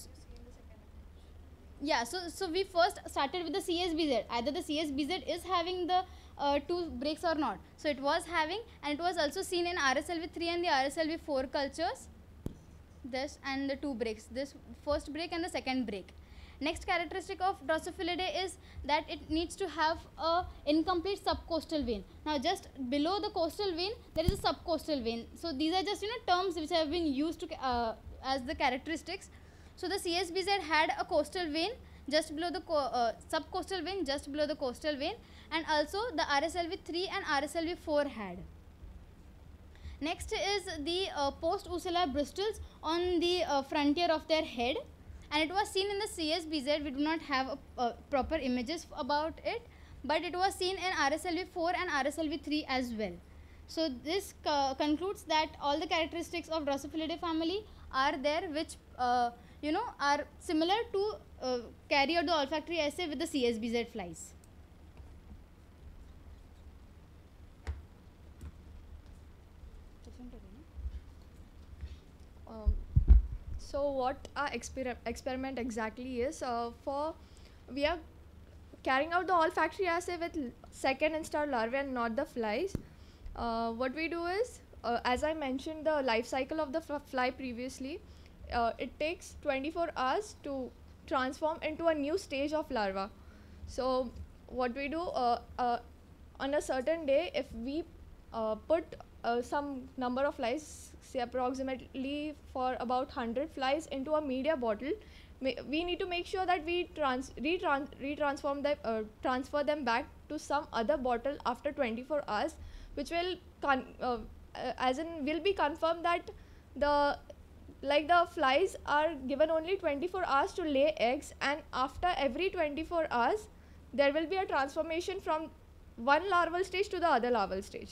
Yeah, so we first started with the CSBZ. Either the CSBZ is having the two breaks or not. So it was having, and it was also seen in RSLV3 and the RSLV4 cultures. This and the two breaks, this first break and the second break. Next characteristic of Drosophilidae is that it needs to have a incomplete subcoastal vein. Now just below the coastal vein there is a subcoastal vein. So these are just terms which have been used to as the characteristics. So the CSBZ had a coastal vein just below the subcoastal vein just below the coastal vein, and also the RSLV3 and RSLV4 had. Next is the post-ocellular bristles on the frontier of their head, and it was seen in the CSBZ. We do not have proper images about it, but it was seen in RSLV4 and RSLV3 as well. So this concludes that all the characteristics of Drosophilidae family are there, which are similar to carry out the olfactory assay with the CSBZ flies. So what our experiment exactly is, we are carrying out the olfactory assay with second instar larvae and not the flies. What we do is, as I mentioned the life cycle of the fly previously, it takes 24 hours to transform into a new stage of larva. So what we do, on a certain day, if we put some number of flies, say approximately for about 100 flies into a media bottle, we need to make sure that we transfer them back to some other bottle after 24 hours, which will will be confirmed that the flies are given only 24 hours to lay eggs, and after every 24 hours there will be a transformation from one larval stage to the other larval stage.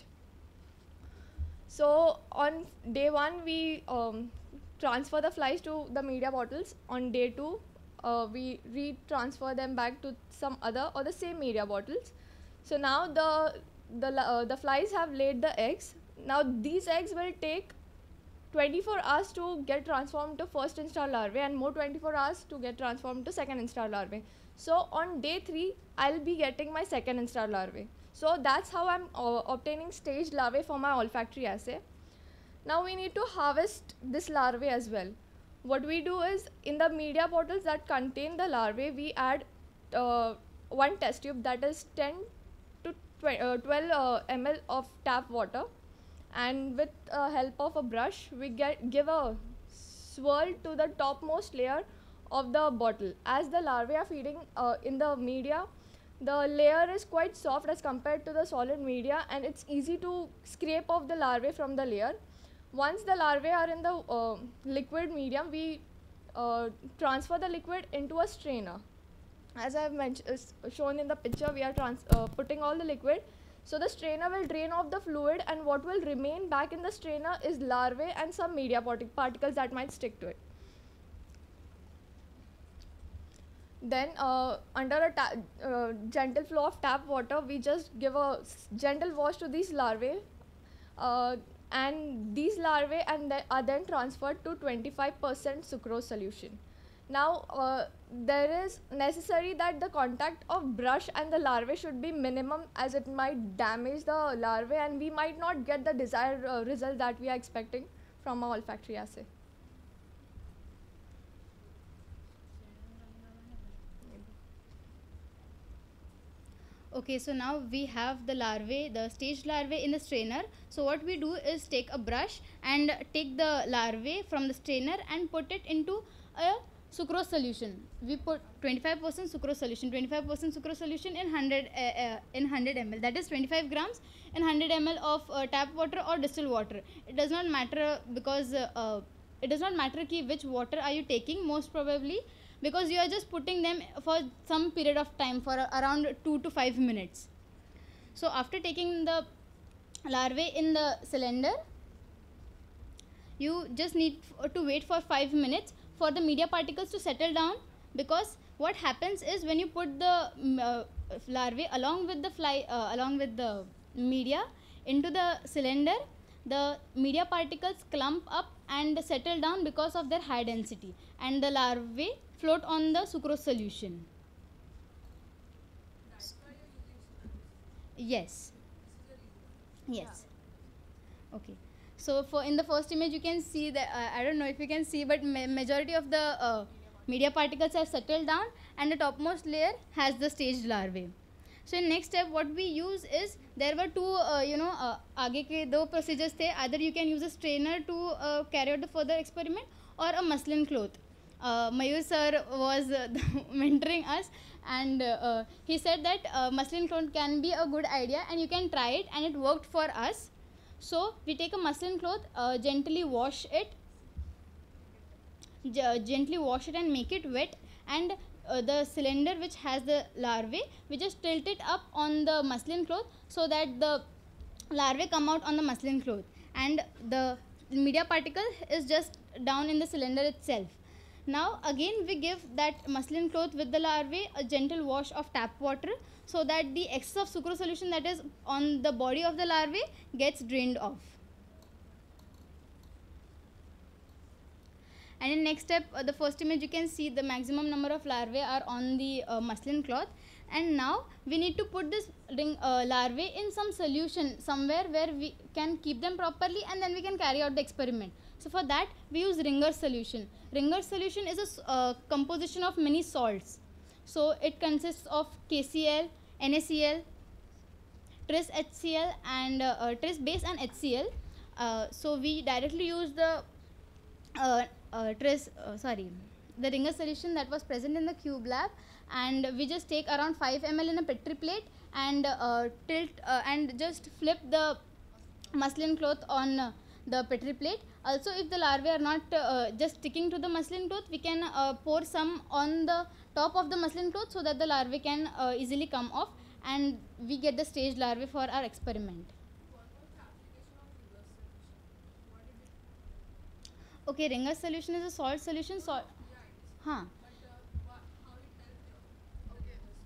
So on day 1 we transfer the flies to the media bottles. On day 2 we re-transfer them back to some other or the same media bottles. So now the flies have laid the eggs. Now these eggs will take 24 hours to get transformed to first instar larvae and more 24 hours to get transformed to second instar larvae. So on day 3 I'll be getting my second instar larvae. So that's how I'm obtaining staged larvae for my olfactory assay. Now we need to harvest this larvae as well. What we do is, in the media bottles that contain the larvae, we add one test tube, that is 10 to 12 ml of tap water, and with help of a brush we give a swirl to the topmost layer of the bottle. As the larvae are feeding in the media, the layer is quite soft as compared to the solid media, and it's easy to scrape off the larvae from the layer. Once the larvae are in the liquid medium, we transfer the liquid into a strainer. As I have shown in the picture, we are putting all the liquid. So the strainer will drain off the fluid, and what will remain back in the strainer is larvae and some media particles that might stick to it. Then under a gentle flow of tap water, we just give a gentle wash to these larvae, and these larvae are then transferred to 25% sucrose solution. Now there is necessary that the contact of brush and the larvae should be minimum, as it might damage the larvae and we might not get the desired result that we are expecting from our olfactory assay. Okay, so now we have the larvae, the staged larvae in the strainer. So what we do is take a brush and take the larvae from the strainer and put it into a sucrose solution. We put 25% sucrose solution, 25% sucrose solution in 100 ml. That is 25 grams in 100 ml of tap water or distilled water. It does not matter, because it does not matter which water are you taking, most probably, because you are just putting them for some period of time, for around 2 to 5 minutes. So after taking the larvae in the cylinder, you just need to wait for 5 minutes for the media particles to settle down, because what happens is, when you put the larvae along with the media into the cylinder, the media particles clump up and settle down because of their high density, and the larvae float on the sucrose solution. Yes. Yes. Okay. So for in the first image you can see that, I don't know if you can see, but majority of the media particles have settled down, and the topmost layer has the staged larvae. So in next step what we use is, there were two आगे के दो procedures थे. Either you can use a strainer to carry out the further experiment, or a muslin cloth. Mayur sir was mentoring us, and he said that muslin cloth can be a good idea and you can try it, and it worked for us. So we take a muslin cloth, gently wash it and make it wet, and the cylinder which has the larvae, we just tilt it up on the muslin cloth so that the larvae come out on the muslin cloth, and the media particle is just down in the cylinder itself. Now again we give that muslin cloth with the larvae a gentle wash of tap water, so that the excess of sucrose solution that is on the body of the larvae gets drained off. And in next step, the first image you can see the maximum number of larvae are on the muslin cloth, and now we need to put this larvae in some solution somewhere where we can keep them properly, and then we can carry out the experiment. So for that we use Ringer solution. Ringer solution is a composition of many salts. So it consists of KCl, NaCl, tris HCl, and tris base and HCl. So we directly use the the Ringer solution that was present in the cube lab, and we just take around 5 ml in a petri plate and tilt and just flip the muslin cloth on the petri plate. Also, if the larvae are not just sticking to the muslin cloth, we can pour some on the top of the muslin cloth so that the larvae can easily come off, and we get the staged larvae for our experiment. Okay, Ringer solution is a salt solution.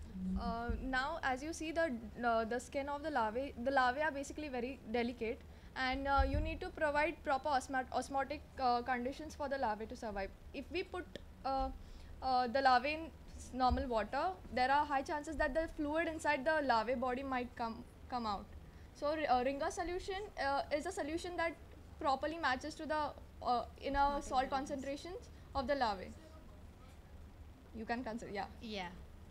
Now as you see, the skin of the larvae are basically very delicate, and you need to provide proper osmotic conditions for the larvae to survive. If we put the larvae in normal water, there are high chances that the fluid inside the larvae body might come out. So Ringer solution is a solution that properly matches to the inner salt concentrations of the larvae. You can consider, yeah. Yeah.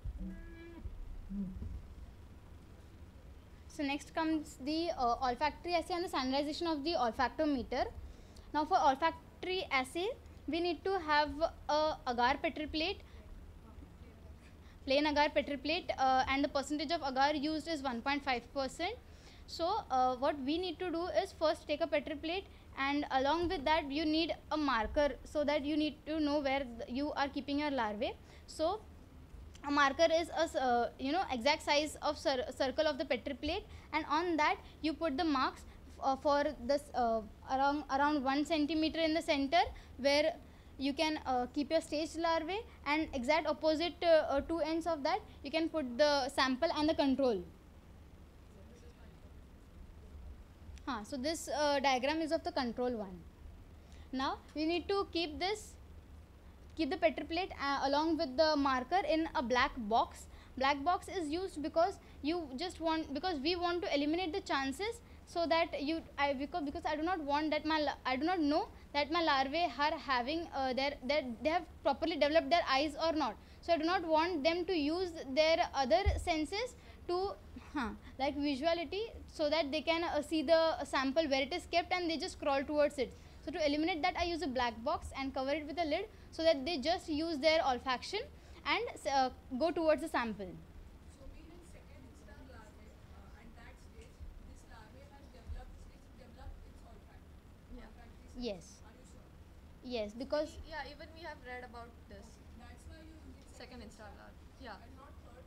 So next comes the olfactory assay and the standardization of the olfactometer. Now for olfactory assay, we need to have a agar petri plate, plain agar petri plate, and the percentage of agar used is 1.5%. So what we need to do is first take a petri plate, and along with that you need a marker, so that you need to know where you are keeping your larvae. So a marker is a exact size of circle of the petri plate, and on that you put the marks for this around 1 centimeter in the center, where you can keep your staged larvae, and exact opposite two ends of that you can put the sample and the control. So this diagram is of the control one. Now we need to keep the petri plate along with the marker in a black box. Black box is used because we want to eliminate the chances, so that because I do not want that I do not know that my larvae are having they have properly developed their eyes or not. So I do not want them to use their other senses to like visuality, so that they can see the sample where it is kept and they just crawl towards it. So to eliminate that, I use a black box and cover it with a lid, so that they just use their olfaction and go towards the sample. So mean in second instar larvae, at that stage, this larvae has developed its olfactory. Yes. Are you sure? Yes, because even we have read about this. That's why you second instar larvae. Yeah. And not third.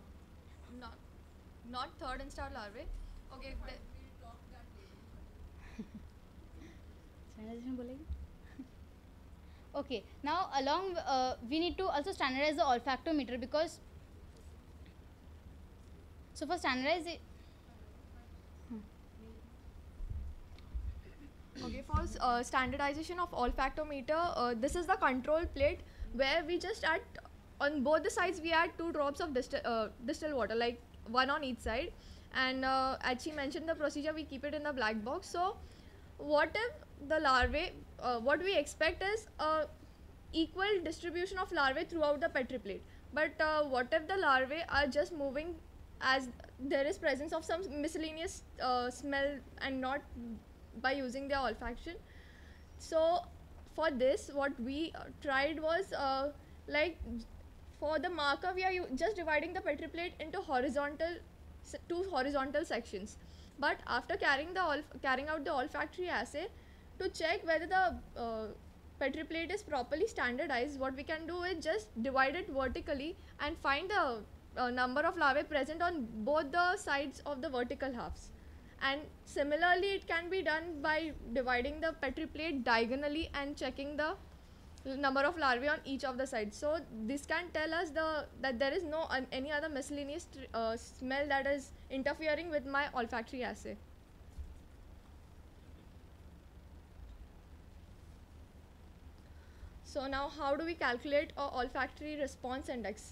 Not third instar larvae. Okay. We'll talk that later. Okay, now along we need to also standardize the olfactometer, because so for standardize it Okay, for standardization of olfactometer, this is the control plate where we just add, on both the sides we add 2 drops of distilled water, like one on each side, and as she mentioned the procedure, we keep it in the black box. So what if the larvae, what we expect is equal distribution of larvae throughout the petri plate, but what if the larvae are just moving as there is presence of some miscellaneous smell and not by using their olfaction? So for this, what we tried was like for the marker, we are just dividing the petri plate into two horizontal sections. But after carrying out the olfactory assay, to check whether the petri plate is properly standardized, what we can do is just divide it vertically and find the number of larvae present on both the sides of the vertical halves. And similarly, it can be done by dividing the petri plate diagonally and checking the number of larvae on each of the sides. So this can tell us that there is no any other miscellaneous smell that is interfering with my olfactory assay. So now how do we calculate a olfactory response index?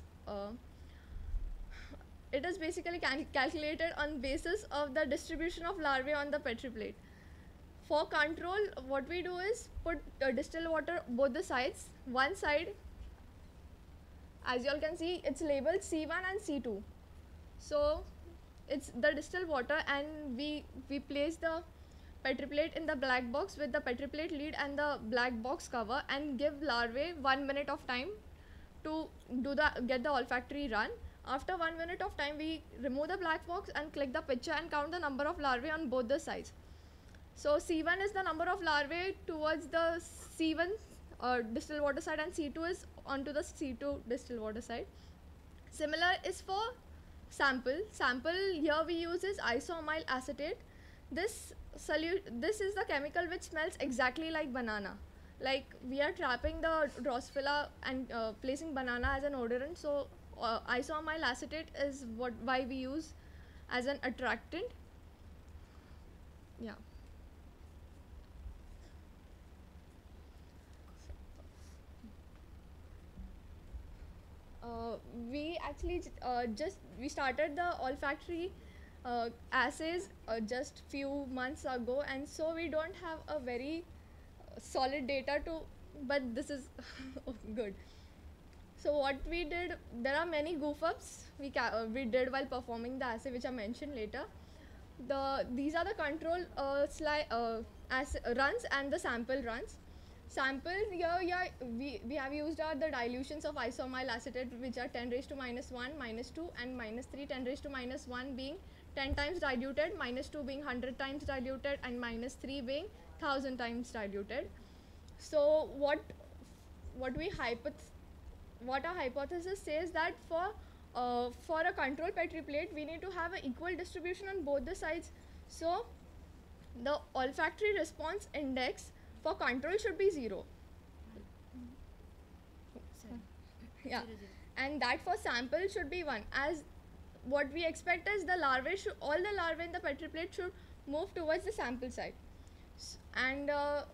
It is basically calculated on basis of the distribution of larvae on the petri plate. For control, what we do is put distilled water both the sides. One side, as you all can see, it's labeled C1 and C2. So it's the distilled water, and we place the petri plate in the black box with the petri plate lid and the black box cover, and give larvae 1 minute of time to get the olfactory run. After 1 minute of time, we remove the black box and click the picture and count the number of larvae on both the sides. So C1 is the number of larvae towards the C1 distilled water side, and C2 is onto the C2 distilled water side. Similar is for sample. Sample here we use is isoamyl acetate. This is the chemical which smells exactly like banana. Like we are trapping the Drosophila and placing banana as an odorant. So isoamyl acetate is why we use as an attractant. Yeah. recently just we started the olfactory assays just few months ago, and so we don't have a very solid data to, but this is good. So what we did, there are many goof ups we did while performing the assay, which I mentioned later. These are the control runs and the sample runs. Sample here, we have used the dilutions of isoamyl acetate, which are 10 raised to minus 1, minus 2, and minus 3. 10 raised to minus 1 being 10 times diluted, minus 2 being 100 times diluted, and minus 3 being 1000 times diluted. So what our hypothesis says that for a control Petri plate, we need to have an equal distribution on both the sides. So the olfactory response index for control should be 0. Yeah, and that for sample should be 1. As what we expect is all the larvae in the Petri plate should move towards the sample side. And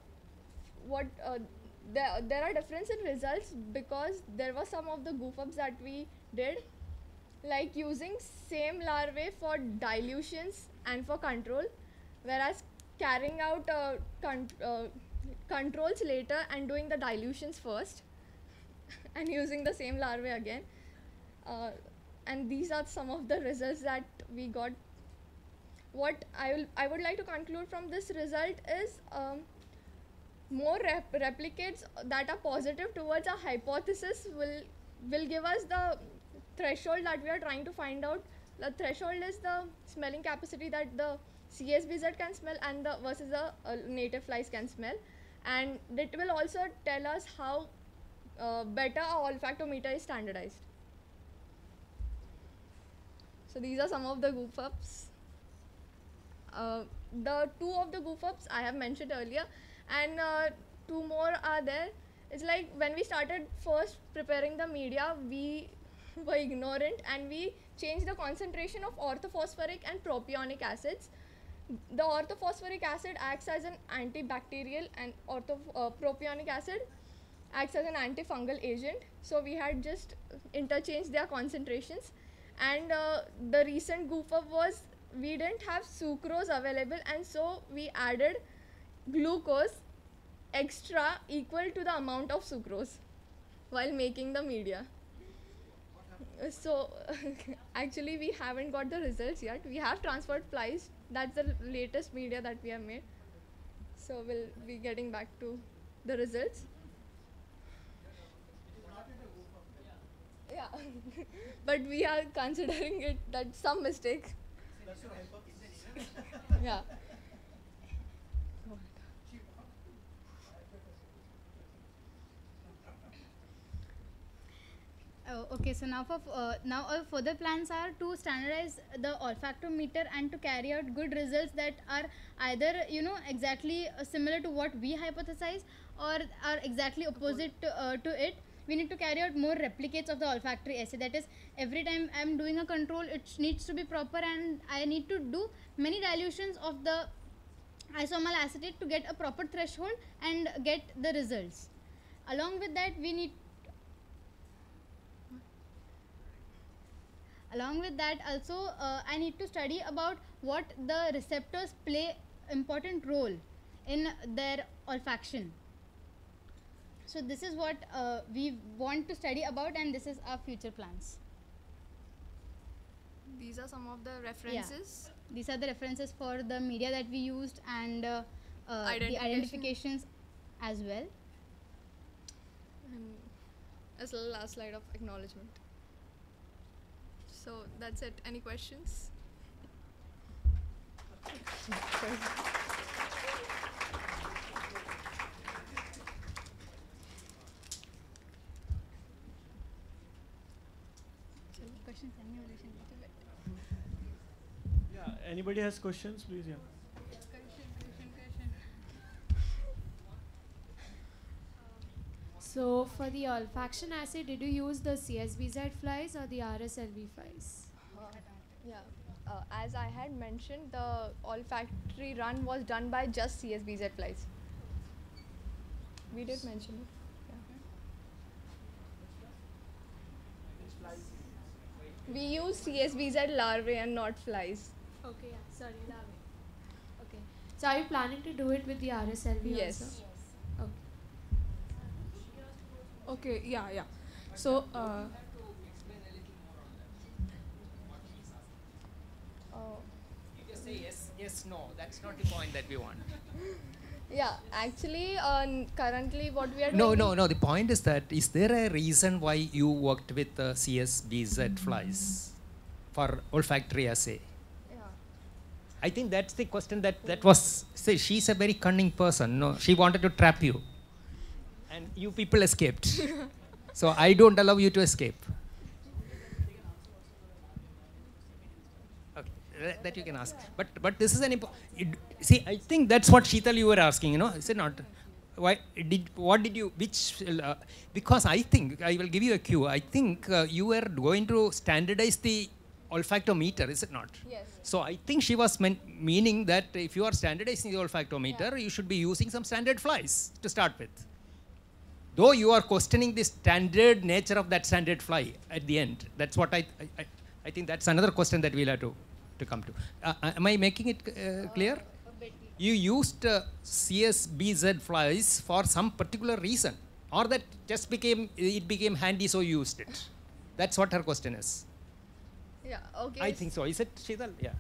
there are difference in results because there were some of the goof ups that we did, like using same larvae for dilutions and for control, whereas carrying out controls later and doing the dilutions first and using the same larvae again. And these are some of the results that we got. What I would like to conclude from this result is more replicates that are positive towards our hypothesis will give us the threshold that we are trying to find out. The threshold is the smelling capacity that the CSBZ can smell and versus the native flies can smell, and it will also tell us how better our olfactometer is standardized. So these are some of the goof ups. The 2 of the goof ups I have mentioned earlier, and 2 more are there. It's like when we started first preparing the media, we were ignorant and we changed the concentration of orthophosphoric and propionic acids. The orthophosphoric acid acts as an antibacterial and propionic acid acts as an antifungal agent. So we had just interchanged their concentrations, and the recent goof up was we didn't have sucrose available, and so we added glucose extra equal to the amount of sucrose while making the media. So actually we haven't got the results yet. We have transferred flies. That's the latest media that we have made. So we'll be getting back to the results. Yeah, but we are considering it that some mistake. Yeah. Oh, okay, so now our further plans are to standardize the olfactometer and to carry out good results that are either exactly similar to what we hypothesize or are exactly opposite to it. We need to carry out more replicates of the olfactory assay. That is, every time I am doing a control, it needs to be proper, and I need to do many dilutions of the isoamyl acetate to get a proper threshold and get the results. Along with that, also I need to study about what the receptors play important role in their olfaction. So this is what we want to study about, and this is our future plans. These are some of the references. Yeah. These are the references for the media that we used and the identifications as well. And as well last slide of acknowledgement. So that's it. Any questions? Yeah, anybody has questions, please? Yeah. So for the olfaction assay, did you use the CSBZ flies or the RSLV flies? As I had mentioned, the olfactory run was done by just CSBZ flies. We did mention it. We use CSBZ larvae and not flies. Okay, yeah, sorry, larvae. Okay. So are you planning to do it with the RSLV Yes. also? Okay. Okay, yeah. So, You just say yes, no. That's not the point that we want. Yeah, actually, currently what we are No, doing. no. The point is that is there a reason why you worked with CSBZ flies for olfactory assay? Yeah. I think that's the question that was. Say, she's a very cunning person. No, she wanted to trap you, and you people escaped. So I don't allow you to escape. Okay, that you can ask. But this is an see. I think that's what Sheetal you were asking. Is it not? What did you? Because I think I will give you a cue. I think you were going to standardize the olfactometer. Is it not? Yes. So I think she was meaning that if you are standardizing the olfactometer, you should be using some standard flies to start with. Though you are questioning the standard nature of that standard fly at the end. That's what I think that's another question that we'll have to come to. Am I making it clear? You used CSBZ flies for some particular reason, or that just became handy, so you used it. That's what her question is. Yeah. Okay. I think so. Is it, Sheetal? Yeah.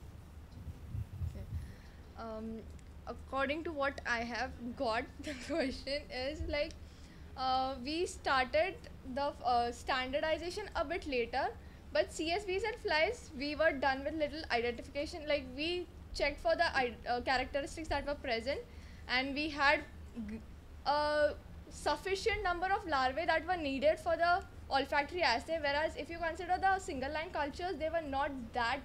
Okay. According to what I have got, the question is like we started the standardization a bit later, but CSBZ flies we were done with little identification. Like we checked for the characteristics that were present, and we had a sufficient number of larvae that were needed for the olfactory assay. Whereas if you consider the single line cultures, they were not that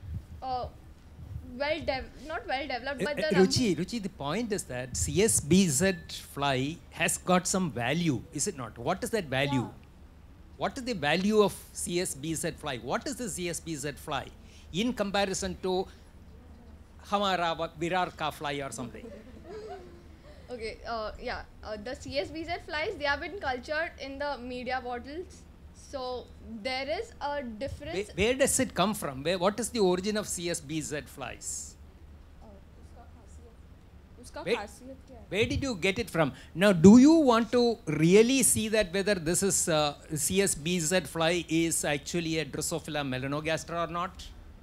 not well developed. But the Ruchi, the point is that CSBZ fly has got some value, is it not? What is that value? Yeah. What is the value of CSBZ fly? What is the CSBZ fly in comparison to Hamara Virar ka fly or something? Okay, the CSBZ flies, they have been cultured in the media bottles. So there is a difference. Where does it come from? What is the origin of CSBZ flies? Where did you get it from? Now, do you want to really see that whether this is CSBZ fly is actually a Drosophila melanogaster or not?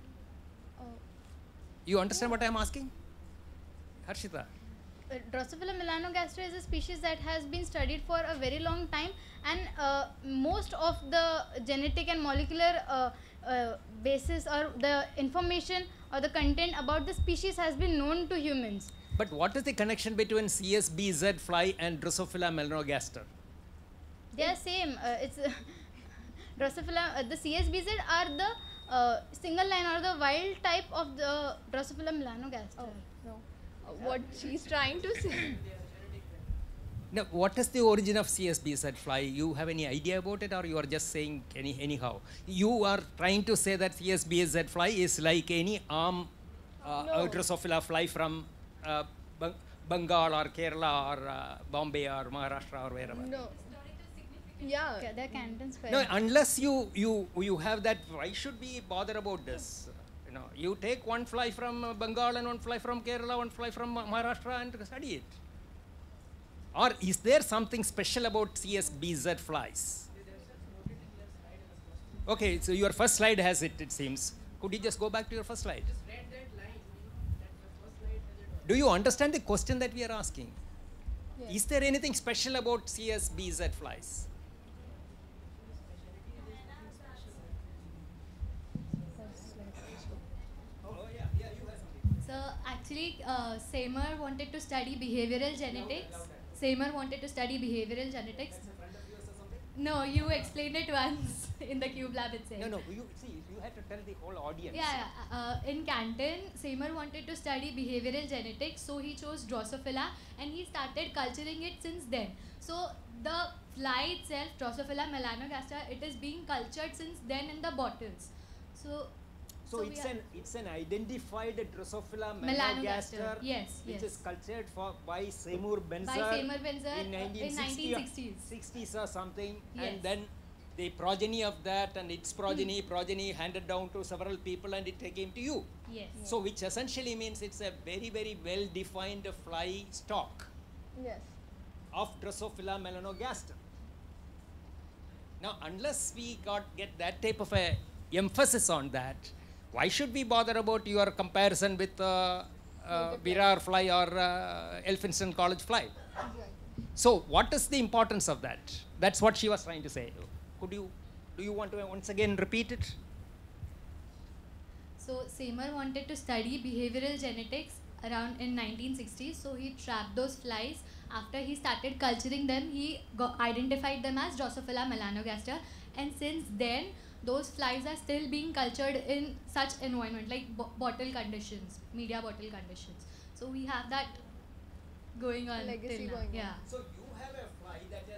You understand what I am asking? Harshita? Drosophila melanogaster is a species that has been studied for a very long time, and most of the genetic and molecular basis or the information or the content about the species has been known to humans. But what is the connection between CSBZ fly and Drosophila melanogaster? They are same. It's Drosophila. The CSBZ are the single line or the wild type of the Drosophila melanogaster. Oh, no. What she's trying to say. Now, what is the origin of CSBZ fly? You have any idea about it, or you are just saying anyhow? You are trying to say that CSBZ fly is like any Drosophila fly from Bengal or Kerala or Bombay or Maharashtra or wherever. No. Yeah. Okay, they're cantons. No, unless you have that, why should we bother about this? You take one fly from Bengal and one fly from Kerala, one fly from Maharashtra and study it. Or is there something special about CSBZ flies? Okay, so your first slide has it, it seems. Could you just go back to your first slide? Do you understand the question that we are asking? Yes. Is there anything special about CSBZ flies? So actually, Seymour wanted to study behavioral genetics. Seymour wanted to study behavioral genetics. No, you explained it once in the Cube Lab itself. No, you had to tell the whole audience. Yeah. In Canton, Seymour wanted to study behavioral genetics, so he chose Drosophila and he started culturing it since then. So the fly itself, Drosophila melanogaster, it is being cultured since then in the bottles. So it's an identified Drosophila melanogaster, yes, which is cultured by Seymour Benzer in 1960s. 60s or something, Yes. and then the progeny of that and its progeny handed down to several people and it came to you. Yes. So which essentially means it's a very, very well defined fly stock Yes. of Drosophila melanogaster. Now unless we get that type of a emphasis on that, why should we bother about your comparison with Virar fly or Elphinstone College fly? So what is the importance of that? That's what she was trying to say. Do you want to once again repeat it? So Seymour wanted to study behavioral genetics around in 1960s. So he trapped those flies. After he started culturing them, he identified them as Drosophila melanogaster. And since then, those flies are still being cultured in such environment like bottle conditions, media bottle conditions. So we have that going on Legacy till now. going on. Yeah. So you have a fly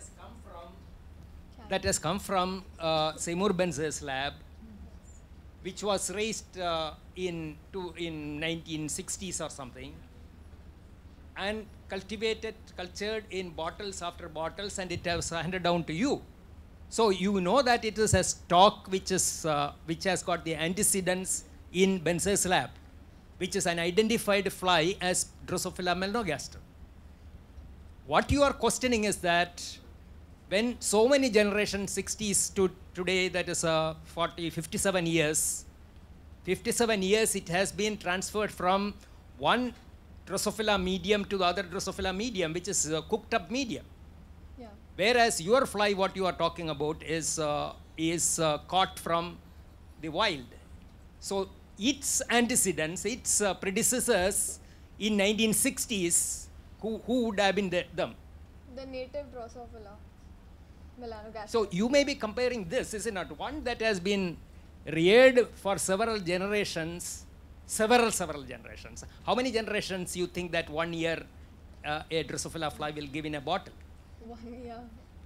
that has come from Seymour Benzer's lab, which was raised in 1960s or something, and cultured in bottles after bottles, and it was handed down to you. So you know that it is a stock which has got the antecedents in Benzer's lab, which is an identified fly as Drosophila melanogaster. What you are questioning is that when so many generations, 60s to today, that is 57 years, it has been transferred from one Drosophila medium to the other Drosophila medium, which is a cooked up medium. Yeah. Whereas your fly, what you are talking about, is caught from the wild. So its antecedents, its predecessors in 1960s, who would have been them? The native Drosophila melanogaster. So you may be comparing this, is it not? One that has been reared for several generations, several generations. How many generations you think that 1 year a Drosophila fly will give in a bottle? 1 year.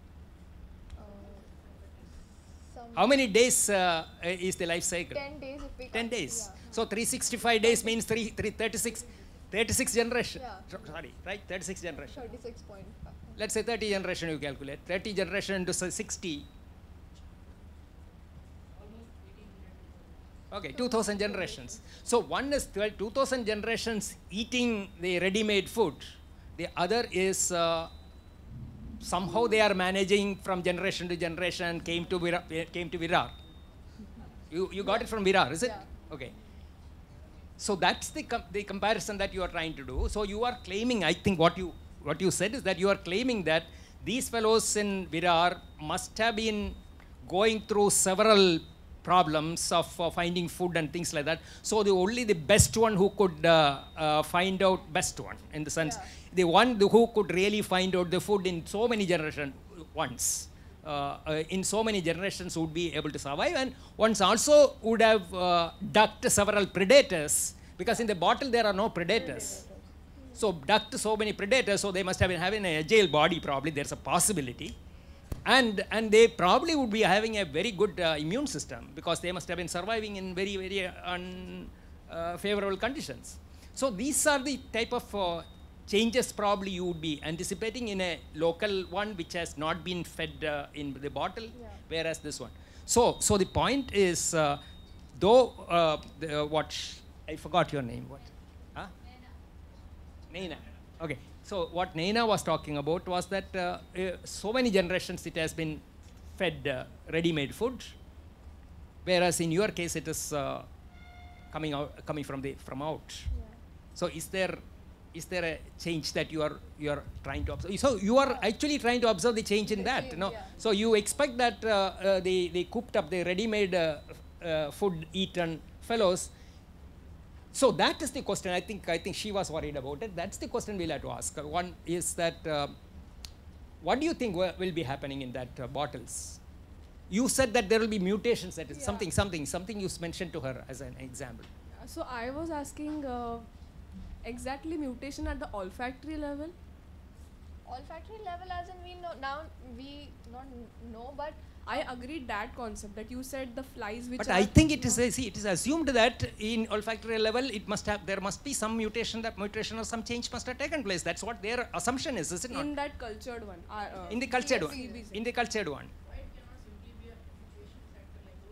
How many days is the life cycle? 10 days if we 10 count, days. yeah. So 365 days means 36 generation. Yeah. Sorry, right? 36 generation. 36.5. Let's say 30 generation you calculate. 30 generation into 60. Okay, 2000 generations. So one is 2000 generations eating the ready-made food. The other is somehow they are managing from generation to generation, came to Virar. You got it from Virar, is it? Yeah. Okay. So that's the comparison that you are trying to do. So you are claiming, I think what you said is that you are claiming that these fellows in Virar must have been going through several problems of finding food and things like that. So only the best one who could find out best one, in the sense, the one who could really find out the food in so many generations once. In so many generations would be able to survive, and once also would have ducked several predators, because in the bottle there are no predators. So ducked so many predators, so they must have been having an agile body, probably there's a possibility. And they probably would be having a very good immune system, because they must have been surviving in very, very unfavorable conditions. So these are the type of changes probably you would be anticipating in a local one which has not been fed in the bottle, whereas this one. So the point is, I forgot your name. What? Huh? Naina. Okay. So what Naina was talking about was that so many generations it has been fed ready-made food, whereas in your case it is coming from out. Yeah. So is there a change that you are trying to observe? So you are actually trying to observe the change in that, no? Yeah. So you expect that the cooked up, the ready-made food eaten fellows. So that is the question. I think she was worried about it. That's the question we'll have to ask her. One is that what do you think will be happening in that bottles? You said that there will be mutations. That is something you mentioned to her as an example. So I was asking exactly mutation at the olfactory level. Olfactory level, as in we not know, but I agreed that concept that you said the flies which. But I think it is assumed that in olfactory level there must be some mutation or some change must have taken place. That's what their assumption is it not? In that cultured one. In the cultured one. In the cultured one.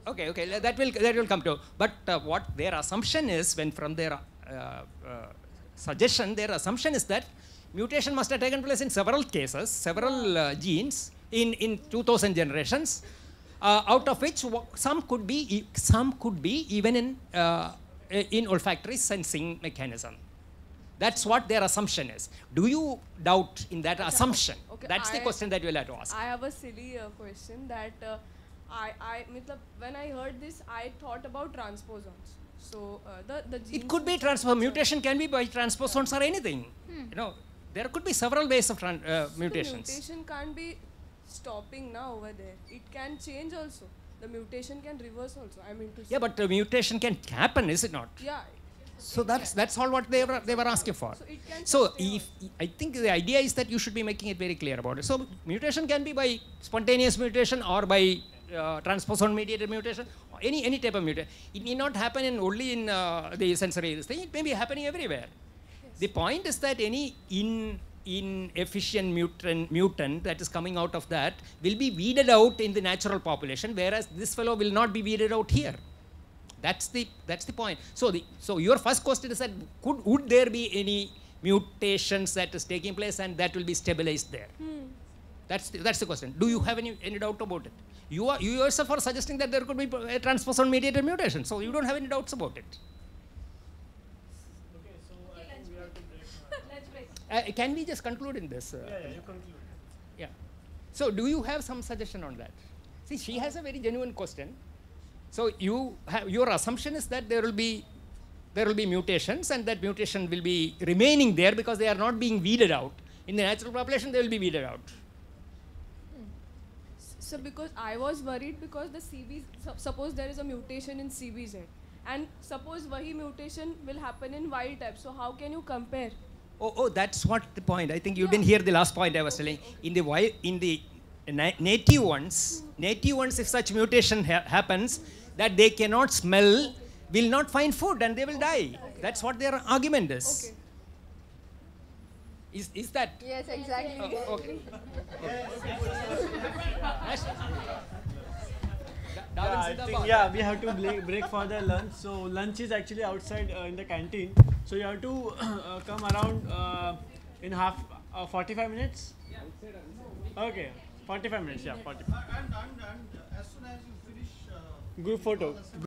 Okay, that will come to. But what their assumption is, when from their suggestion, their assumption is that mutation must have taken place in several cases, several genes in 2000 generations, out of which some could be even in olfactory sensing mechanism. That's what their assumption is. Do you doubt in that assumption? Okay, That's the question that you will have to ask. I have a silly question that when I heard this, I thought about transposons. So the genes It could be mutation can be by transposons or anything. You know, there could be several ways of mutations. The mutation can't be stopping now over there. It can change also. The mutation can reverse also. I mean to say. Yeah, but the mutation can happen, is it not? Yeah. So that's all what they were asking for. So if I think the idea is that you should be making it very clear about it. So mutation can be by spontaneous mutation or by transposon mediated mutation, or any type of mutation. It need not happen only in the sensory thing. It may be happening everywhere. Yes. The point is that any inefficient mutant that is coming out of that will be weeded out in the natural population, whereas this fellow will not be weeded out here. That's the point. So your first question is that would there be any mutations that is taking place and that will be stabilized there? That's the question. Do you have any doubt about it? You yourself are suggesting that there could be a transposon mediated mutation, so you don't have any doubts about it. Okay, so I think we have to break. Let's break. Can we just conclude in this? Yeah, you conclude. Yeah. So do you have some suggestion on that? See, she has a very genuine question. So your assumption is that there will be mutations, and that mutation will be remaining there because they are not being weeded out. In the natural population, they will be weeded out. So because I was worried because the suppose there is a mutation in CBZ, and suppose vahi mutation will happen in wild type. So how can you compare? Oh, that's what the point. I think you didn't hear the last point I was telling. In the native ones, if such mutation happens, that they cannot smell, will not find food and they will die. Okay. That's what their argument is. Okay. Is that? Yes, exactly. Oh, okay. We have to break for the lunch. So lunch is actually outside in the canteen. So you have to come around in 45 minutes. Okay, 45 minutes. Yeah, 45. And as soon as you finish group photo.